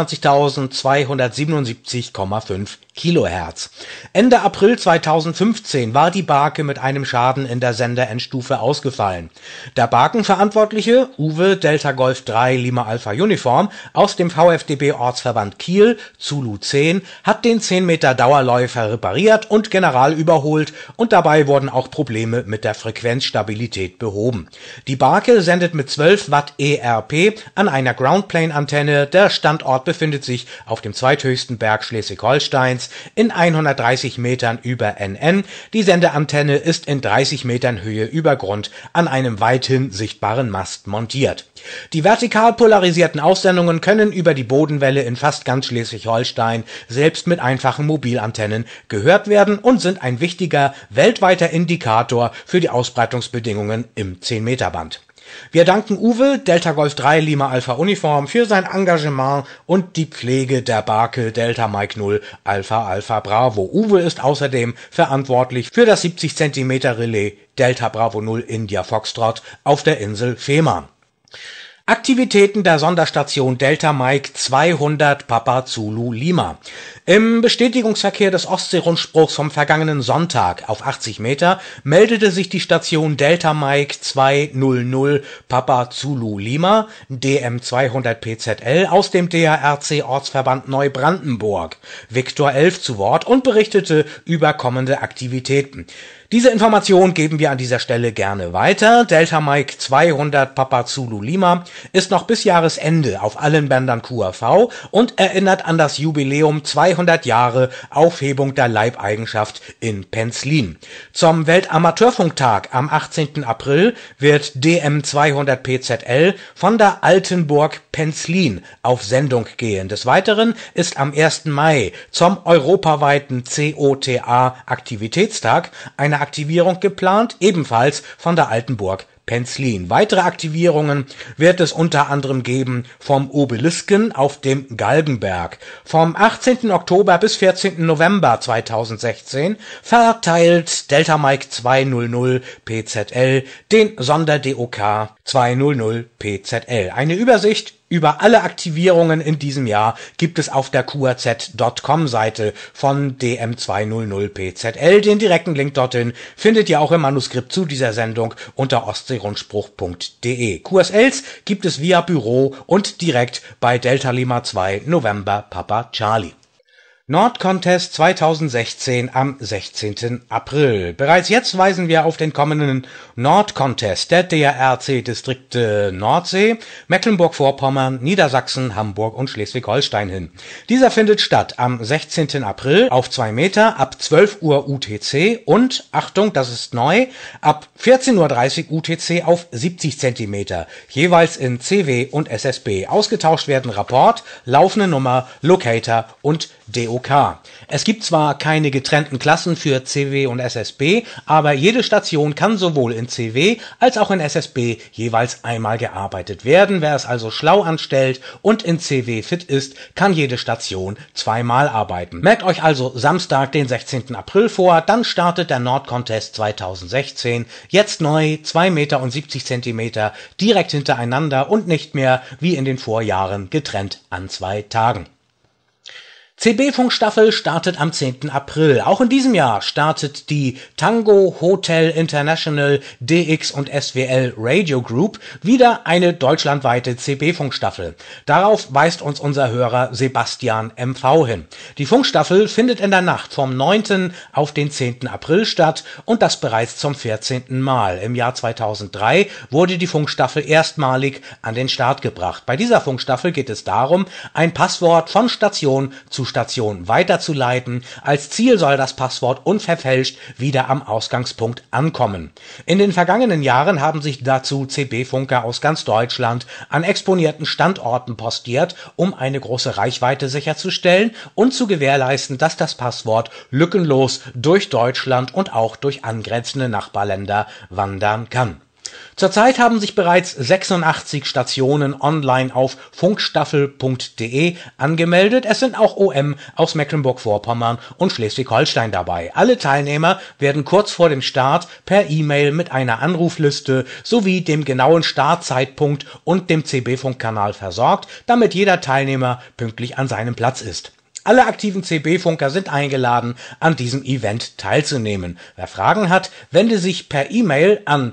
28.277,5 Kilohertz. Ende April 2015 war die Barke mit einem Schaden in der Senderendstufe ausgefallen. Der Barkenverantwortliche, Uwe Delta Golf 3 Lima Alpha Uniform aus dem VfDB Ortsverband Kiel, Zulu 10, hat den 10 Meter Dauerläufer repariert und general überholt, und dabei wurden auch Probleme mit der Frequenzstabilität behoben. Die Barke sendet mit 12 Watt ERP an einer Groundplane-Antenne. Der Standort befindet sich auf dem zweithöchsten Berg Schleswig-Holsteins in 130 Metern über NN. Die Sendeantenne ist in 30 Metern Höhe über Grund an einem weithin sichtbaren Mast montiert. Die vertikal polarisierten Aussendungen können über die Bodenwelle in fast ganz Schleswig-Holstein selbst mit einfachen Mobilantennen gehört werden und sind ein wichtiger weltweiter Indikator für die Ausbreitungsbedingungen im 10-Meter-Band. Wir danken Uwe, Delta Golf 3 Lima Alpha Uniform, für sein Engagement und die Pflege der Barke Delta Mike 0 Alpha Alpha Bravo. Uwe ist außerdem verantwortlich für das 70 cm Relais Delta Bravo 0 India Foxtrot auf der Insel Fehmarn. Aktivitäten der Sonderstation Delta Mike 200 Papa Zulu Lima. Im Bestätigungsverkehr des Ostseerundspruchs vom vergangenen Sonntag auf 80 Meter meldete sich die Station Delta Mike 200 Papa Zulu Lima, DM 200 PZL, aus dem DARC Ortsverband Neubrandenburg, Viktor 11 zu Wort und berichtete über kommende Aktivitäten. Diese Information geben wir an dieser Stelle gerne weiter. Delta Mike 200 Papa Zulu Lima ist noch bis Jahresende auf allen Bändern QRV und erinnert an das Jubiläum 200 Jahre Aufhebung der Leibeigenschaft in Penzlin. Zum Weltamateurfunktag am 18. April wird DM 200 PZL von der Altenburg Penzlin auf Sendung gehen. Des Weiteren ist am 1. Mai zum europaweiten COTA-Aktivitätstag eine Aktivierung geplant, ebenfalls von der Altenburg Penzlin. Weitere Aktivierungen wird es unter anderem geben vom Obelisken auf dem Galgenberg. Vom 18. Oktober bis 14. November 2016 verteilt Delta Mike 200 PZL den Sonder-DOK 200 PZL. Eine Übersicht über alle Aktivierungen in diesem Jahr gibt es auf der QRZ.com-Seite von DM200 PZL. Den direkten Link dorthin findet ihr auch im Manuskript zu dieser Sendung unter ostseerundspruch.de. QSLs gibt es via Büro und direkt bei Delta Lima 2 November Papa Charlie. Nordcontest 2016 am 16. April. Bereits jetzt weisen wir auf den kommenden Nordcontest der DARC-Distrikte Nordsee, Mecklenburg-Vorpommern, Niedersachsen, Hamburg und Schleswig-Holstein hin. Dieser findet statt am 16. April auf 2 Meter ab 12 Uhr UTC und, Achtung, das ist neu, ab 14.30 Uhr UTC auf 70 Zentimeter, jeweils in CW und SSB. Ausgetauscht werden Rapport, laufende Nummer, Locator und DOK. Es gibt zwar keine getrennten Klassen für CW und SSB, aber jede Station kann sowohl in CW als auch in SSB jeweils einmal gearbeitet werden. Wer es also schlau anstellt und in CW fit ist, kann jede Station zweimal arbeiten. Merkt euch also Samstag, den 16. April vor, dann startet der Nordcontest 2016. Jetzt neu 2 Meter und 70 Zentimeter direkt hintereinander und nicht mehr wie in den Vorjahren getrennt an 2 Tagen. CB-Funkstaffel startet am 10. April. Auch in diesem Jahr startet die Tango Hotel International DX und SWL Radio Group wieder eine deutschlandweite CB-Funkstaffel. Darauf weist uns unser Hörer Sebastian MV hin. Die Funkstaffel findet in der Nacht vom 9. auf den 10. April statt und das bereits zum 14. Mal. Im Jahr 2003 wurde die Funkstaffel erstmalig an den Start gebracht. Bei dieser Funkstaffel geht es darum, ein Passwort von Station zu Station weiterzuleiten. Als Ziel soll das Passwort unverfälscht wieder am Ausgangspunkt ankommen. In den vergangenen Jahren haben sich dazu CB-Funker aus ganz Deutschland an exponierten Standorten postiert, um eine große Reichweite sicherzustellen und zu gewährleisten, dass das Passwort lückenlos durch Deutschland und auch durch angrenzende Nachbarländer wandern kann. Zurzeit haben sich bereits 86 Stationen online auf funkstaffel.de angemeldet. Es sind auch OM aus Mecklenburg-Vorpommern und Schleswig-Holstein dabei. Alle Teilnehmer werden kurz vor dem Start per E-Mail mit einer Anrufliste sowie dem genauen Startzeitpunkt und dem CB-Funkkanal versorgt, damit jeder Teilnehmer pünktlich an seinem Platz ist. Alle aktiven CB-Funker sind eingeladen, an diesem Event teilzunehmen. Wer Fragen hat, wende sich per E-Mail an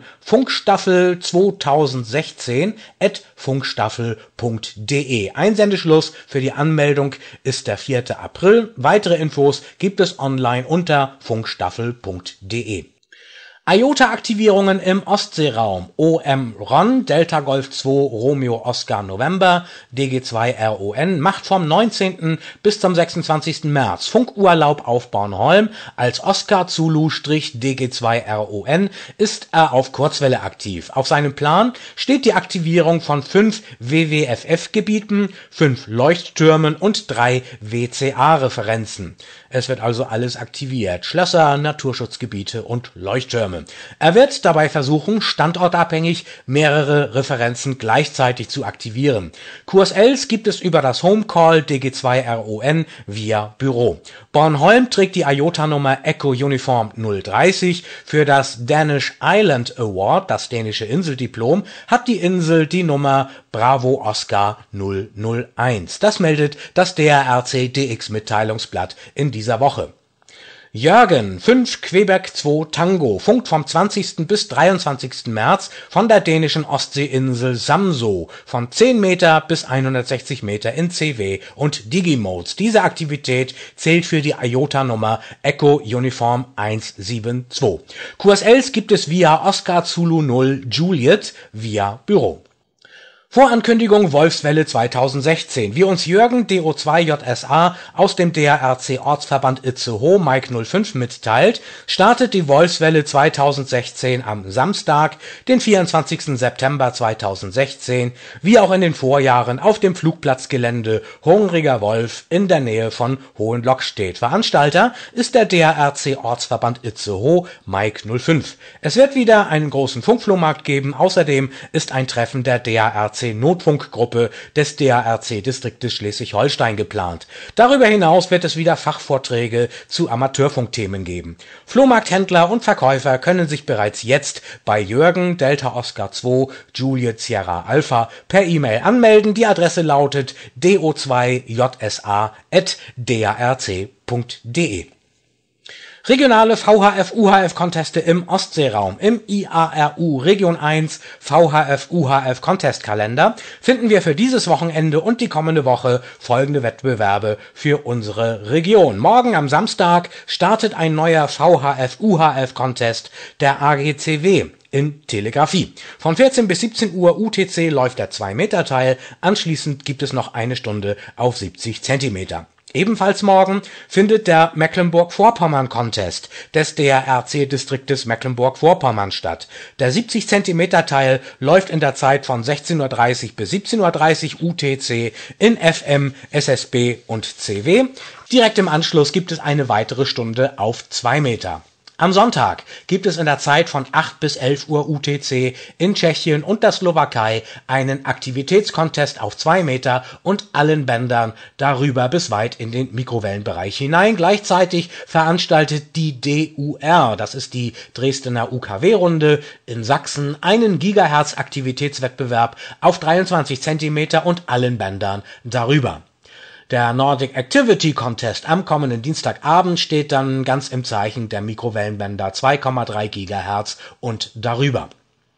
funkstaffel2016@funkstaffel.de. Einsendeschluss für die Anmeldung ist der 4. April. Weitere Infos gibt es online unter funkstaffel.de. IOTA-Aktivierungen im Ostseeraum. OM Ron, Delta Golf 2, Romeo Oscar November, DG2 RON macht vom 19. bis zum 26. März Funkurlaub auf Bornholm. Als Oscar Zulu-DG2 RON ist er auf Kurzwelle aktiv. Auf seinem Plan steht die Aktivierung von 5 WWFF-Gebieten, 5 Leuchttürmen und 3 WCA-Referenzen. Es wird also alles aktiviert. Schlösser, Naturschutzgebiete und Leuchttürme. Er wird dabei versuchen, standortabhängig mehrere Referenzen gleichzeitig zu aktivieren. QSLs gibt es über das Homecall DG2 RON via Büro. Bornholm trägt die IOTA-Nummer Echo Uniform 030. Für das Danish Island Award, das dänische Inseldiplom, hat die Insel die Nummer Bravo Oscar 001. Das meldet das DRRC DX Mitteilungsblatt in dieser Woche. Jürgen, 5 Quebec 2 Tango, funkt vom 20. bis 23. März von der dänischen Ostseeinsel Samso von 10 Meter bis 160 Meter in CW und Digimodes. Diese Aktivität zählt für die IOTA-Nummer Echo Uniform 172. QSLs gibt es via Oscar Zulu 0 Juliet via Büro. Vorankündigung Wolfswelle 2016. Wie uns Jürgen DO2JSA aus dem DRRC Ortsverband Itzehoe Mike 05 mitteilt, startet die Wolfswelle 2016 am Samstag, den 24. September 2016, wie auch in den Vorjahren auf dem Flugplatzgelände Hungriger Wolf in der Nähe von Hohenlockstedt. Veranstalter ist der DRRC Ortsverband Itzehoe Mike 05. Es wird wieder einen großen Funkflohmarkt geben, außerdem ist ein Treffen der DRRC Notfunkgruppe des DRRC-Distriktes Schleswig-Holstein geplant. Darüber hinaus wird es wieder Fachvorträge zu Amateurfunkthemen geben. Flohmarkthändler und Verkäufer können sich bereits jetzt bei Jürgen Delta Oscar 2 Juliet Sierra Alpha per E-Mail anmelden. Die Adresse lautet do2jsa@drrc.de. Regionale VHF-UHF-Conteste im Ostseeraum. Im IARU Region 1 VHF-UHF-Contest-Kalender finden wir für dieses Wochenende und die kommende Woche folgende Wettbewerbe für unsere Region. Morgen am Samstag startet ein neuer VHF-UHF-Contest der AGCW in Telegrafie. Von 14 bis 17 Uhr UTC läuft der 2-Meter-Teil, anschließend gibt es noch eine Stunde auf 70 Zentimeter. Ebenfalls morgen findet der Mecklenburg-Vorpommern-Contest des DRRC-Distriktes Mecklenburg-Vorpommern statt. Der 70 Zentimeter Teil läuft in der Zeit von 16:30 bis 17:30 UTC in FM, SSB und CW. Direkt im Anschluss gibt es eine weitere Stunde auf 2 Meter. Am Sonntag gibt es in der Zeit von 8 bis 11 Uhr UTC in Tschechien und der Slowakei einen Aktivitätskontest auf 2 Meter und allen Bändern darüber bis weit in den Mikrowellenbereich hinein. Gleichzeitig veranstaltet die DUR, das ist die Dresdner UKW-Runde in Sachsen, einen Gigahertz-Aktivitätswettbewerb auf 23 Zentimeter und allen Bändern darüber. Der Nordic Activity Contest am kommenden Dienstagabend steht dann ganz im Zeichen der Mikrowellenbänder 2,3 GHz und darüber.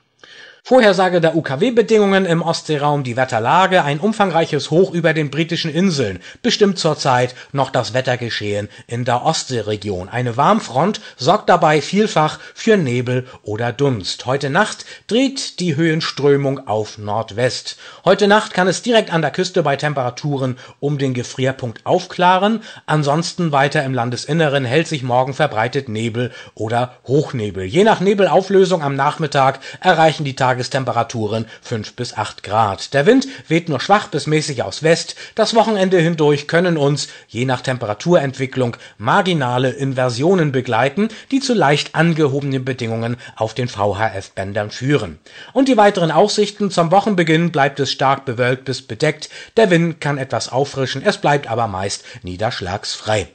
Vorhersage der UKW-Bedingungen im Ostseeraum, die Wetterlage, ein umfangreiches Hoch über den britischen Inseln, bestimmt zurzeit noch das Wettergeschehen in der Ostseeregion. Eine Warmfront sorgt dabei vielfach für Nebel oder Dunst. Heute Nacht dreht die Höhenströmung auf Nordwest. Heute Nacht kann es direkt an der Küste bei Temperaturen um den Gefrierpunkt aufklaren. Ansonsten weiter im Landesinneren hält sich morgen verbreitet Nebel oder Hochnebel. Je nach Nebelauflösung am Nachmittag erreichen die Tagestemperaturen 5 bis 8 Grad. Der Wind weht nur schwach bis mäßig aus West. Das Wochenende hindurch können uns, je nach Temperaturentwicklung, marginale Inversionen begleiten, die zu leicht angehobenen Bedingungen auf den VHF-Bändern führen. Und die weiteren Aussichten: zum Wochenbeginn bleibt es stark bewölkt bis bedeckt. Der Wind kann etwas auffrischen, es bleibt aber meist niederschlagsfrei.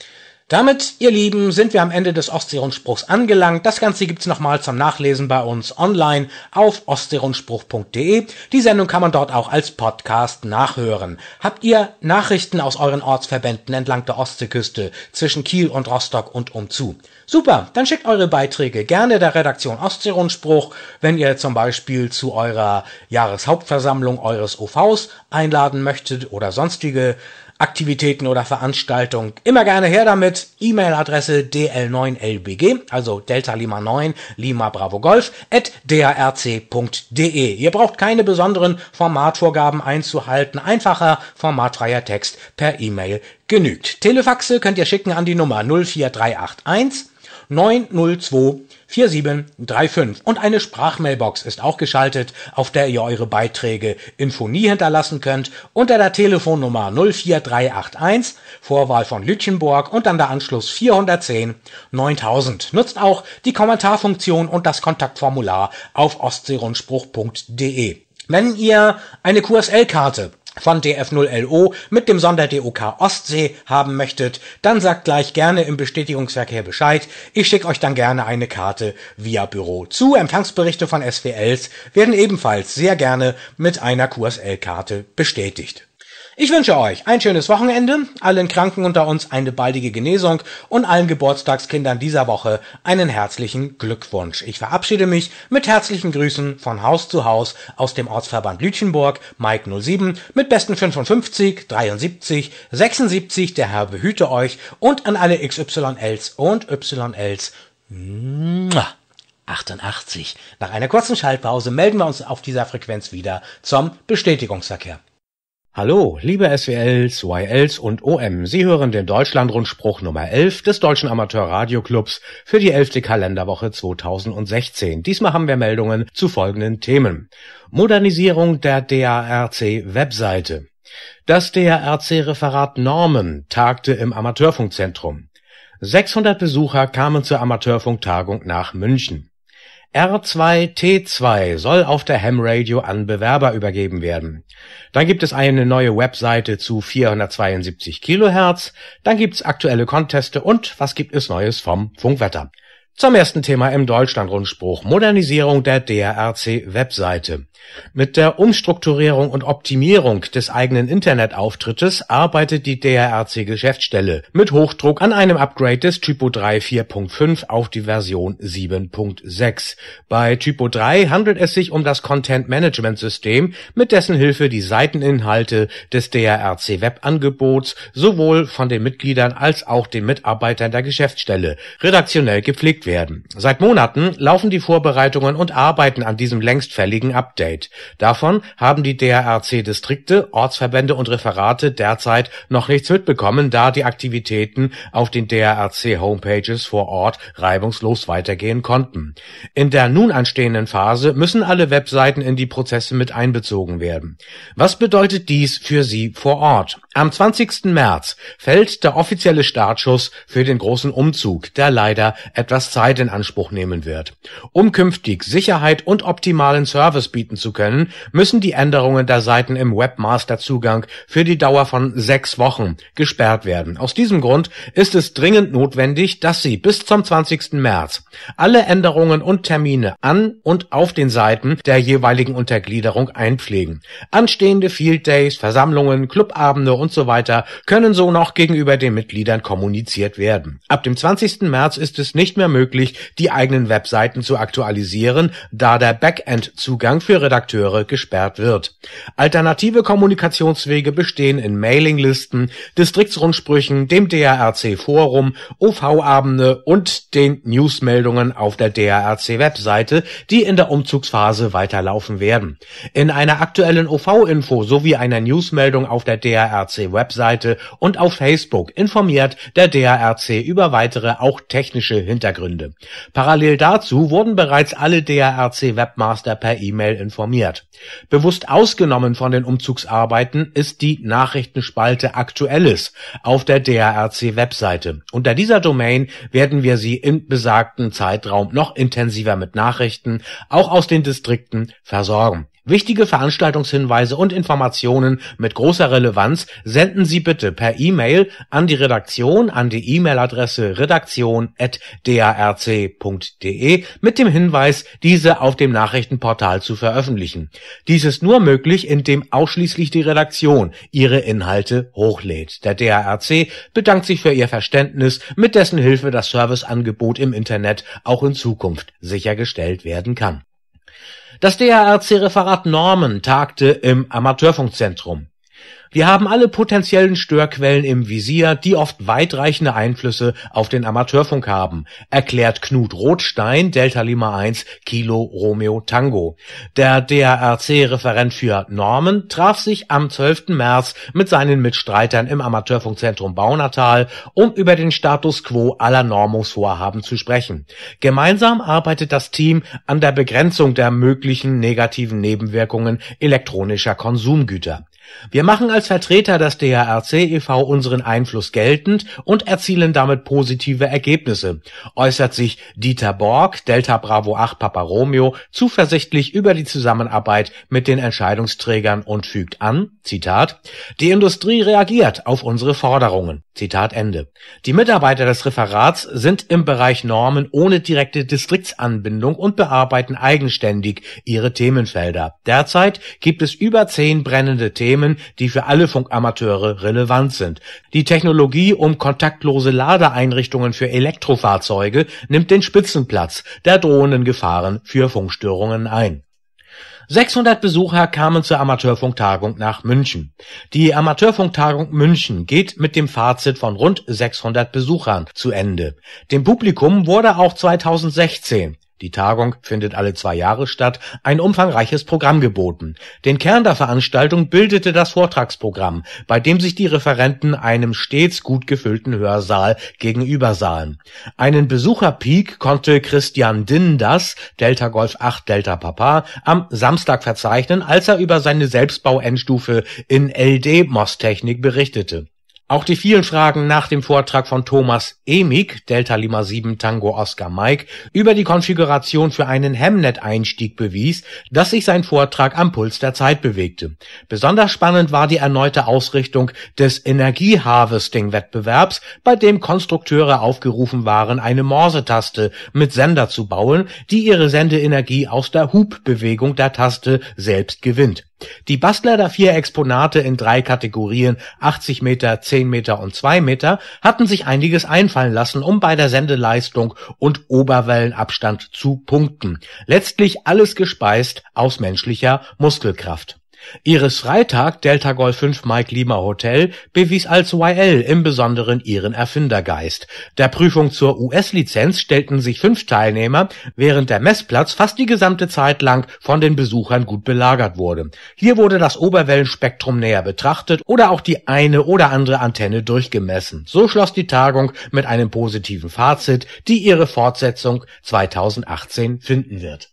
Damit, ihr Lieben, sind wir am Ende des Ostseerundspruchs angelangt. Das Ganze gibt's nochmal zum Nachlesen bei uns online auf ostseerundspruch.de. Die Sendung kann man dort auch als Podcast nachhören. Habt ihr Nachrichten aus euren Ortsverbänden entlang der Ostseeküste zwischen Kiel und Rostock und umzu? Super, dann schickt eure Beiträge gerne der Redaktion Ostseerundspruch, wenn ihr zum Beispiel zu eurer Jahreshauptversammlung eures OVs einladen möchtet oder sonstige Aktivitäten oder Veranstaltungen, immer gerne her damit. E-Mail-Adresse dl9lbg, also Delta Lima 9, Lima Bravo Golf, @drc.de. Ihr braucht keine besonderen Formatvorgaben einzuhalten. Einfacher, formatfreier Text per E-Mail genügt. Telefaxe könnt ihr schicken an die Nummer 04381 902 4735 und eine Sprachmailbox ist auch geschaltet, auf der ihr eure Beiträge in Phonie hinterlassen könnt unter der Telefonnummer 04381, Vorwahl von Lütjenburg und dann der Anschluss 410 9000. Nutzt auch die Kommentarfunktion und das Kontaktformular auf ostseerundspruch.de. Wenn ihr eine QSL-Karte von DF0LO mit dem Sonder-DOK Ostsee haben möchtet, dann sagt gleich gerne im Bestätigungsverkehr Bescheid. Ich schicke euch dann gerne eine Karte via Büro zu. Empfangsberichte von SWLs werden ebenfalls sehr gerne mit einer QSL-Karte bestätigt. Ich wünsche euch ein schönes Wochenende, allen Kranken unter uns eine baldige Genesung und allen Geburtstagskindern dieser Woche einen herzlichen Glückwunsch. Ich verabschiede mich mit herzlichen Grüßen von Haus zu Haus aus dem Ortsverband Lütjenburg, Mike 07, mit besten 55, 73, 76, der Herr behüte euch und an alle XYLs und YLs 88. Nach einer kurzen Schaltpause melden wir uns auf dieser Frequenz wieder zum Bestätigungsverkehr. Hallo, liebe SWLs, YLs und OM. Sie hören den Deutschlandrundspruch Nummer 11 des Deutschen Amateurradioclubs für die 11. Kalenderwoche 2016. Diesmal haben wir Meldungen zu folgenden Themen. Modernisierung der DARC-Webseite. Das DARC-Referat Normen tagte im Amateurfunkzentrum. 600 Besucher kamen zur Amateurfunktagung nach München. R2T2 soll auf der Ham Radio an Bewerber übergeben werden. Dann gibt es eine neue Webseite zu 472 Kilohertz. Dann gibt's aktuelle Conteste und was gibt es Neues vom Funkwetter? Zum ersten Thema im Deutschlandrundspruch: Modernisierung der DARC-Webseite. Mit der Umstrukturierung und Optimierung des eigenen Internetauftrittes arbeitet die DARC-Geschäftsstelle mit Hochdruck an einem Upgrade des Typo 3 4.5 auf die Version 7.6. Bei Typo 3 handelt es sich um das Content-Management-System, mit dessen Hilfe die Seiteninhalte des DARC-Webangebots sowohl von den Mitgliedern als auch den Mitarbeitern der Geschäftsstelle redaktionell gepflegt werden. Seit Monaten laufen die Vorbereitungen und Arbeiten an diesem längst fälligen Update. Davon haben die DARC-Distrikte, Ortsverbände und Referate derzeit noch nichts mitbekommen, da die Aktivitäten auf den DARC-Homepages vor Ort reibungslos weitergehen konnten. In der nun anstehenden Phase müssen alle Webseiten in die Prozesse mit einbezogen werden. Was bedeutet dies für Sie vor Ort? Am 20. März fällt der offizielle Startschuss für den großen Umzug, der leider etwas Zeit in Anspruch nehmen wird. Um künftig Sicherheit und optimalen Service bieten zu können, müssen die Änderungen der Seiten im Webmaster-Zugang für die Dauer von 6 Wochen gesperrt werden. Aus diesem Grund ist es dringend notwendig, dass Sie bis zum 20. März alle Änderungen und Termine an und auf den Seiten der jeweiligen Untergliederung einpflegen. Anstehende Field Days, Versammlungen, Clubabende und so weiter können so noch gegenüber den Mitgliedern kommuniziert werden. Ab dem 20. März ist es nicht mehr möglich, die eigenen Webseiten zu aktualisieren, da der Backend-Zugang für Redakteure gesperrt wird. Alternative Kommunikationswege bestehen in Mailinglisten, Distriktsrundsprüchen, dem DARC-Forum, OV-Abende und den Newsmeldungen auf der DARC-Webseite, die in der Umzugsphase weiterlaufen werden. In einer aktuellen OV-Info sowie einer Newsmeldung auf der DARC-Webseite und auf Facebook informiert der DARC über weitere, auch technische Hintergründe. Parallel dazu wurden bereits alle DARC-Webmaster per E-Mail informiert. Bewusst ausgenommen von den Umzugsarbeiten ist die Nachrichtenspalte Aktuelles auf der DARC-Webseite. Unter dieser Domain werden wir Sie im besagten Zeitraum noch intensiver mit Nachrichten, auch aus den Distrikten, versorgen. Wichtige Veranstaltungshinweise und Informationen mit großer Relevanz senden Sie bitte per E-Mail an die Redaktion an die E-Mail-Adresse redaktion@darc.de mit dem Hinweis, diese auf dem Nachrichtenportal zu veröffentlichen. Dies ist nur möglich, indem ausschließlich die Redaktion ihre Inhalte hochlädt. Der DARC bedankt sich für Ihr Verständnis, mit dessen Hilfe das Serviceangebot im Internet auch in Zukunft sichergestellt werden kann. Das DARC-Referat Normen tagte im Amateurfunkzentrum. Wir haben alle potenziellen Störquellen im Visier, die oft weitreichende Einflüsse auf den Amateurfunk haben, erklärt Knut Rothstein, Delta Lima 1, Kilo Romeo Tango. Der DARC-Referent für Normen traf sich am 12. März mit seinen Mitstreitern im Amateurfunkzentrum Baunatal, um über den Status quo aller Normungsvorhaben zu sprechen. Gemeinsam arbeitet das Team an der Begrenzung der möglichen negativen Nebenwirkungen elektronischer Konsumgüter. Wir machen als Vertreter des DARC e.V. unseren Einfluss geltend und erzielen damit positive Ergebnisse, äußert sich Dieter Borg, Delta Bravo 8 Papa Romeo, zuversichtlich über die Zusammenarbeit mit den Entscheidungsträgern und fügt an, Zitat, die Industrie reagiert auf unsere Forderungen. Zitat Ende. Die Mitarbeiter des Referats sind im Bereich Normen ohne direkte Distriktsanbindung und bearbeiten eigenständig ihre Themenfelder. Derzeit gibt es über 10 brennende Themen, die für alle Funkamateure relevant sind. Die Technologie um kontaktlose Ladeeinrichtungen für Elektrofahrzeuge nimmt den Spitzenplatz der drohenden Gefahren für Funkstörungen ein. 600 Besucher kamen zur Amateurfunktagung nach München. Die Amateurfunktagung München geht mit dem Fazit von rund 600 Besuchern zu Ende. Dem Publikum wurde auch 2016, die Tagung findet alle 2 Jahre statt, ein umfangreiches Programm geboten. Den Kern der Veranstaltung bildete das Vortragsprogramm, bei dem sich die Referenten einem stets gut gefüllten Hörsaal gegenüber sahen. Einen Besucherpeak konnte Christian Dindas, Delta Golf 8 Delta Papa, am Samstag verzeichnen, als er über seine Selbstbau-Endstufe in LD-MOS-Technik berichtete. Auch die vielen Fragen nach dem Vortrag von Thomas Emig, Delta Lima 7 Tango Oscar Mike, über die Konfiguration für einen Hemnet-Einstieg bewies, dass sich sein Vortrag am Puls der Zeit bewegte. Besonders spannend war die erneute Ausrichtung des Energie-Harvesting-Wettbewerbs, bei dem Konstrukteure aufgerufen waren, eine Morsetaste mit Sender zu bauen, die ihre Sendeenergie aus der Hubbewegung der Taste selbst gewinnt. Die Bastler der 4 Exponate in 3 Kategorien 80 Meter, 10 Meter und 2 Meter hatten sich einiges einfallen lassen, um bei der Sendeleistung und Oberwellenabstand zu punkten. Letztlich alles gespeist aus menschlicher Muskelkraft. Iris Freitag, Delta Golf 5 Mike Lima Hotel, bewies als YL im Besonderen ihren Erfindergeist. Der Prüfung zur US-Lizenz stellten sich 5 Teilnehmer, während der Messplatz fast die gesamte Zeit lang von den Besuchern gut belagert wurde. Hier wurde das Oberwellenspektrum näher betrachtet oder auch die eine oder andere Antenne durchgemessen. So schloss die Tagung mit einem positiven Fazit, die ihre Fortsetzung 2018 finden wird.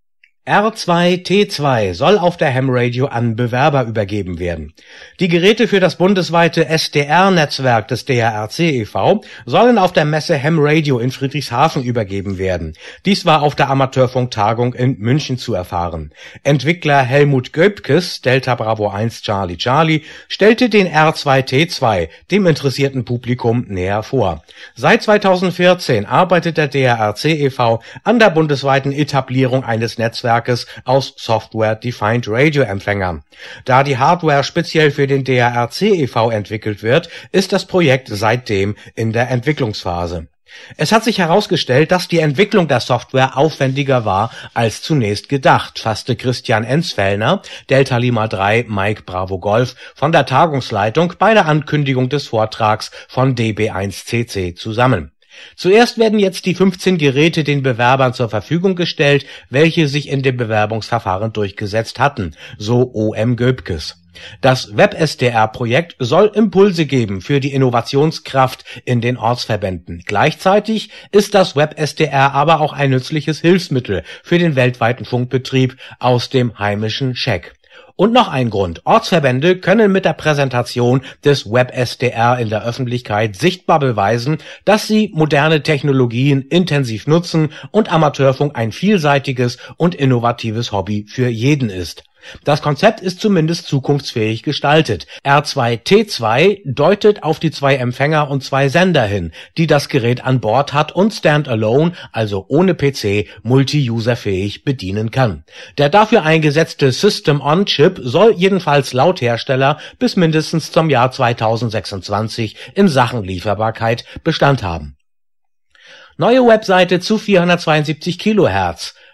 R2T2 soll auf der Ham Radio an Bewerber übergeben werden. Die Geräte für das bundesweite SDR-Netzwerk des DARC e.V. sollen auf der Messe Ham Radio in Friedrichshafen übergeben werden. Dies war auf der Amateurfunktagung in München zu erfahren. Entwickler Helmut Göbkes, Delta Bravo 1 Charlie Charlie, stellte den R2T2 dem interessierten Publikum näher vor. Seit 2014 arbeitet der DARC e.V. an der bundesweiten Etablierung eines Netzwerks aus Software-Defined Radio-Empfängern. Da die Hardware speziell für den DARC e.V. entwickelt wird, ist das Projekt seitdem in der Entwicklungsphase. Es hat sich herausgestellt, dass die Entwicklung der Software aufwendiger war als zunächst gedacht, fasste Christian Enzfellner, Delta Lima 3 Mike Bravo Golf, von der Tagungsleitung bei der Ankündigung des Vortrags von DB1CC zusammen. Zuerst werden jetzt die 15 Geräte den Bewerbern zur Verfügung gestellt, welche sich in dem Bewerbungsverfahren durchgesetzt hatten, so OM Göbkes. Das Web-SDR-Projekt soll Impulse geben für die Innovationskraft in den Ortsverbänden. Gleichzeitig ist das Web-SDR aber auch ein nützliches Hilfsmittel für den weltweiten Funkbetrieb aus dem heimischen Scheck. Und noch ein Grund. Ortsverbände können mit der Präsentation des Web-SDR in der Öffentlichkeit sichtbar beweisen, dass sie moderne Technologien intensiv nutzen und Amateurfunk ein vielseitiges und innovatives Hobby für jeden ist. Das Konzept ist zumindest zukunftsfähig gestaltet. R2T2 deutet auf die 2 Empfänger und 2 Sender hin, die das Gerät an Bord hat und standalone, also ohne PC, multi-userfähig bedienen kann. Der dafür eingesetzte System-on-Chip soll jedenfalls laut Hersteller bis mindestens zum Jahr 2026 in Sachen Lieferbarkeit Bestand haben. Neue Webseite zu 472 Kilohertz.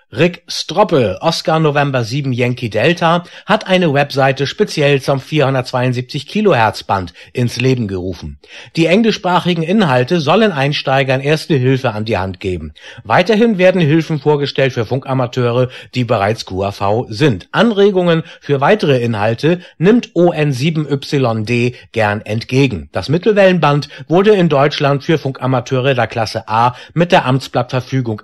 Rick Stroppel, Oscar November 7 Yankee Delta, hat eine Webseite speziell zum 472 Kilohertz Band ins Leben gerufen. Die englischsprachigen Inhalte sollen Einsteigern erste Hilfe an die Hand geben. Weiterhin werden Hilfen vorgestellt für Funkamateure, die bereits QAV sind. Anregungen für weitere Inhalte nimmt ON7YD gern entgegen. Das Mittelwellenband wurde in Deutschland für Funkamateure der Klasse A mit der Amtsblattverfügung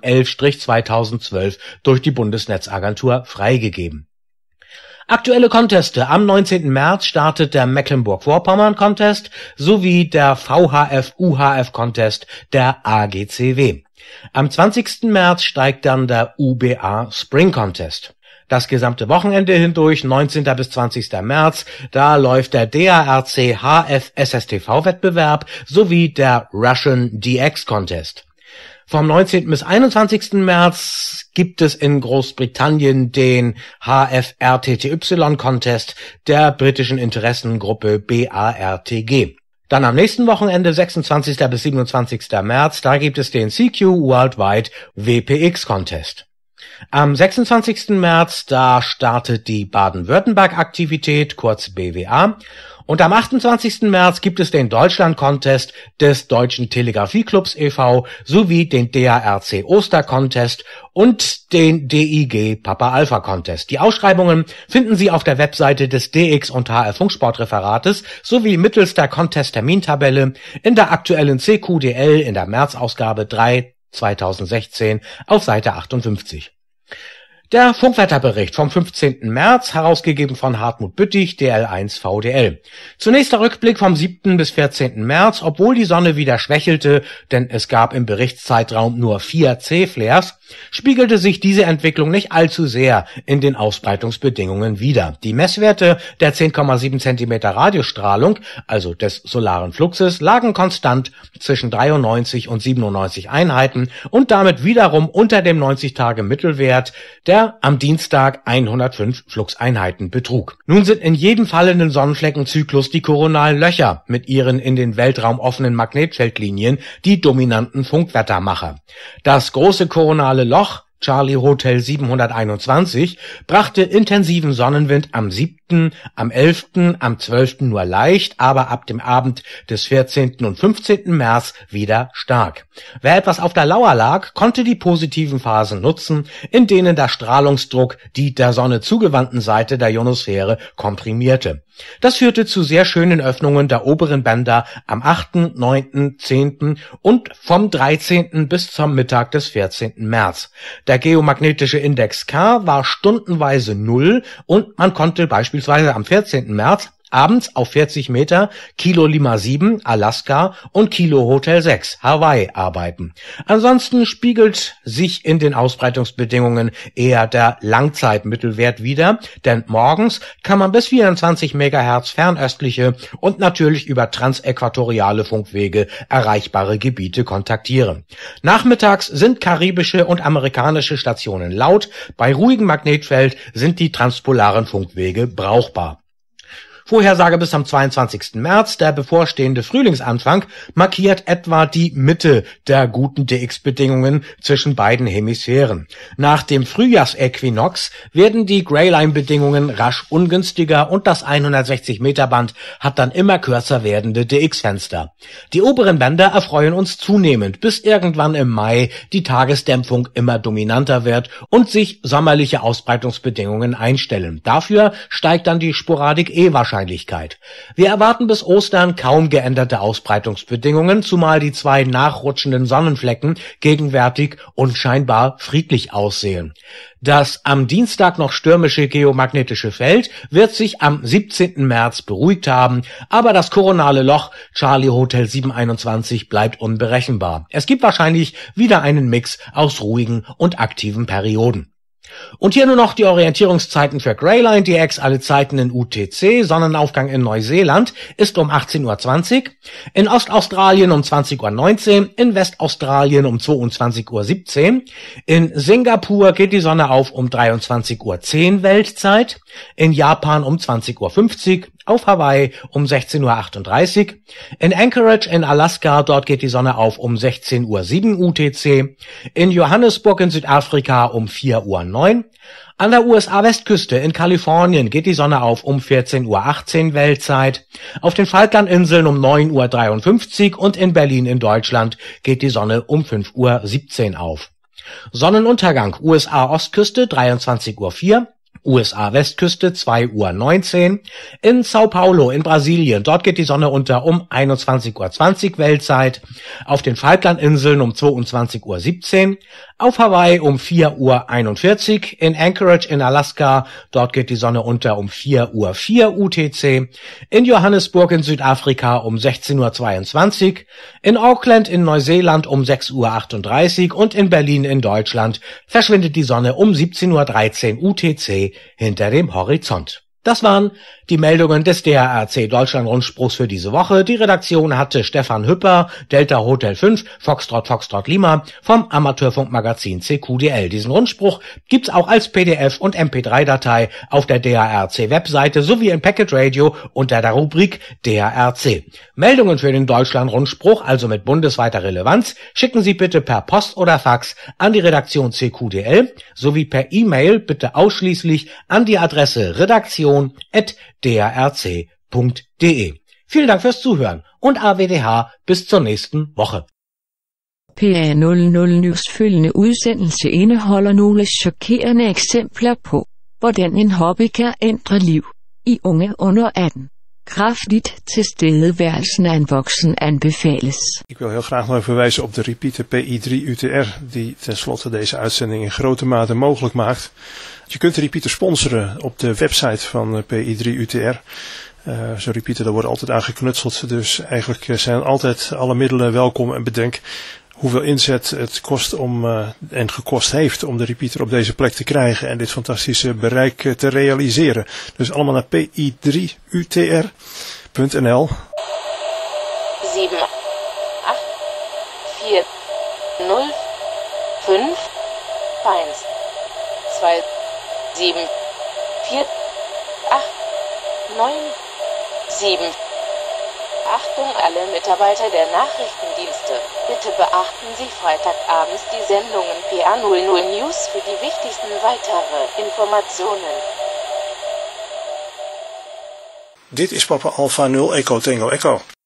11/2012 durch die Bundesnetzagentur freigegeben. Aktuelle Conteste. Am 19. März startet der Mecklenburg-Vorpommern Contest sowie der VHF-UHF Contest der AGCW. Am 20. März steigt dann der UBA Spring Contest. Das gesamte Wochenende hindurch, 19. bis 20. März, da läuft der DARC HF SSTV Wettbewerb sowie der Russian DX Contest. Vom 19. bis 21. März gibt es in Großbritannien den HFRTTY-Contest der britischen Interessengruppe BARTG. Dann am nächsten Wochenende, 26. bis 27. März, da gibt es den CQ Worldwide WPX-Contest. Am 26. März, da startet die Baden-Württemberg-Aktivität, kurz BWA. Und am 28. März gibt es den Deutschland-Contest des Deutschen Telegrafie-Clubs e.V. sowie den DARC Oster-Contest und den DIG Papa-Alpha-Contest. Die Ausschreibungen finden Sie auf der Webseite des DX und HF Funksportreferates sowie mittels der Contest-Termintabelle in der aktuellen CQDL in der März-Ausgabe 3 2016 auf Seite 58. Der Funkwetterbericht vom 15. März, herausgegeben von Hartmut Büttig, DL1 VDL. Zunächst der Rückblick vom 7. bis 14. März, obwohl die Sonne wieder schwächelte, denn es gab im Berichtszeitraum nur 4 C-Flares, spiegelte sich diese Entwicklung nicht allzu sehr in den Ausbreitungsbedingungen wider. Die Messwerte der 10,7 cm Radiostrahlung, also des solaren Fluxes, lagen konstant zwischen 93 und 97 Einheiten und damit wiederum unter dem 90-Tage-Mittelwert, der am Dienstag 105 Fluxeinheiten betrug. Nun sind in jedem fallenden Sonnenfleckenzyklus die koronalen Löcher mit ihren in den Weltraum offenen Magnetfeldlinien die dominanten Funkwettermacher. Das große koronale Loch Charlie Hotel 721 brachte intensiven Sonnenwind am 7., am 11., am 12. nur leicht, aber ab dem Abend des 14. und 15. März wieder stark. Wer etwas auf der Lauer lag, konnte die positiven Phasen nutzen, in denen der Strahlungsdruck die der Sonne zugewandten Seite der Ionosphäre komprimierte. Das führte zu sehr schönen Öffnungen der oberen Bänder am 8., 9., 10. und vom 13. bis zum Mittag des 14. März. Der geomagnetische Index K war stundenweise 0 und man konnte beispielsweise am 14. März abends auf 40 Meter Kilo Lima 7, Alaska und Kilo Hotel 6, Hawaii arbeiten. Ansonsten spiegelt sich in den Ausbreitungsbedingungen eher der Langzeitmittelwert wider, denn morgens kann man bis 24 MHz fernöstliche und natürlich über transäquatoriale Funkwege erreichbare Gebiete kontaktieren. Nachmittags sind karibische und amerikanische Stationen laut, bei ruhigem Magnetfeld sind die transpolaren Funkwege brauchbar. Vorhersage bis am 22. März, der bevorstehende Frühlingsanfang, markiert etwa die Mitte der guten DX-Bedingungen zwischen beiden Hemisphären. Nach dem Frühjahrsäquinox werden die Greyline-Bedingungen rasch ungünstiger und das 160-Meter-Band hat dann immer kürzer werdende DX-Fenster. Die oberen Bänder erfreuen uns zunehmend, bis irgendwann im Mai die Tagesdämpfung immer dominanter wird und sich sommerliche Ausbreitungsbedingungen einstellen. Dafür steigt dann die Sporadik-E-Wahrscheinlichkeit. Wir erwarten bis Ostern kaum geänderte Ausbreitungsbedingungen, zumal die 2 nachrutschenden Sonnenflecken gegenwärtig unscheinbar friedlich aussehen. Das am Dienstag noch stürmische geomagnetische Feld wird sich am 17. März beruhigt haben, aber das koronale Loch Charlie Hotel 721 bleibt unberechenbar. Es gibt wahrscheinlich wieder einen Mix aus ruhigen und aktiven Perioden. Und hier nur noch die Orientierungszeiten für Greyline DX, alle Zeiten in UTC. Sonnenaufgang in Neuseeland ist um 18:20 Uhr, in Ostaustralien um 20:19 Uhr, in Westaustralien um 22:17 Uhr, in Singapur geht die Sonne auf um 23:10 Uhr Weltzeit, in Japan um 20:50 Uhr, auf Hawaii um 16:38 Uhr. In Anchorage in Alaska, dort geht die Sonne auf um 16:07 UTC. In Johannesburg in Südafrika um 4:09 Uhr. An der USA-Westküste in Kalifornien geht die Sonne auf um 14:18 Uhr Weltzeit. Auf den Falklandinseln um 9:53 Uhr und in Berlin in Deutschland geht die Sonne um 5:17 Uhr auf. Sonnenuntergang USA-Ostküste 23:04 Uhr. USA-Westküste 2:19 Uhr. In Sao Paulo in Brasilien, dort geht die Sonne unter um 21:20 Uhr Weltzeit. Auf den Falklandinseln um 22:17 Uhr. Auf Hawaii um 4:41 Uhr. In Anchorage in Alaska, dort geht die Sonne unter um 4:04 UTC. In Johannesburg in Südafrika um 16:22 Uhr. In Auckland in Neuseeland um 6:38 Uhr und in Berlin in Deutschland verschwindet die Sonne um 17:13 UTC hinter dem Horizont. Das waren die Meldungen des DRC Deutschland-Rundspruchs für diese Woche. Die Redaktion hatte Stefan Hüpper, Delta Hotel 5, Foxtrot Lima vom Amateurfunkmagazin CQDL. Diesen Rundspruch gibt's auch als PDF und MP3-Datei auf der DRC-Webseite sowie im Packet Radio unter der Rubrik DRC. Meldungen für den Deutschland-Rundspruch, also mit bundesweiter Relevanz, schicken Sie bitte per Post oder Fax an die Redaktion CQDL sowie per E-Mail bitte ausschließlich an die Adresse redaktion@drc.de. Vielen Dank fürs Zuhören und AWDH bis zur næsten Woche. PA00 News følgende udsendelse indeholder nogle chokerende eksempler på, hvordan en hobby kan ændre liv i unge under 18. Kraftigt tilstedeværelsen af en voksen anbefales. Ik wil heel graag nog even wijzen op de repeater PI3 UTR, die tenslotte deze uitzending in grote mate mogelijk maakt. Je kunt de repeater sponsoren op de website van PI3 UTR. Zo'n repeater, daar wordt altijd aan geknutseld, dus eigenlijk zijn altijd alle middelen welkom en bedenk hoeveel inzet het kost en gekost heeft om de repeater op deze plek te krijgen en dit fantastische bereik te realiseren. Dus allemaal naar pi3utr.nl. 7, 8, 4, 0, 5, 1, 2, 7, 4, 8, 9, 7. Achtung alle Mitarbeiter der Nachrichtendienste. Bitte beachten Sie Freitagabends die Sendungen PA00 News für die wichtigsten weitere Informationen. Dit is Papa Alpha 0 Echo Tango Echo.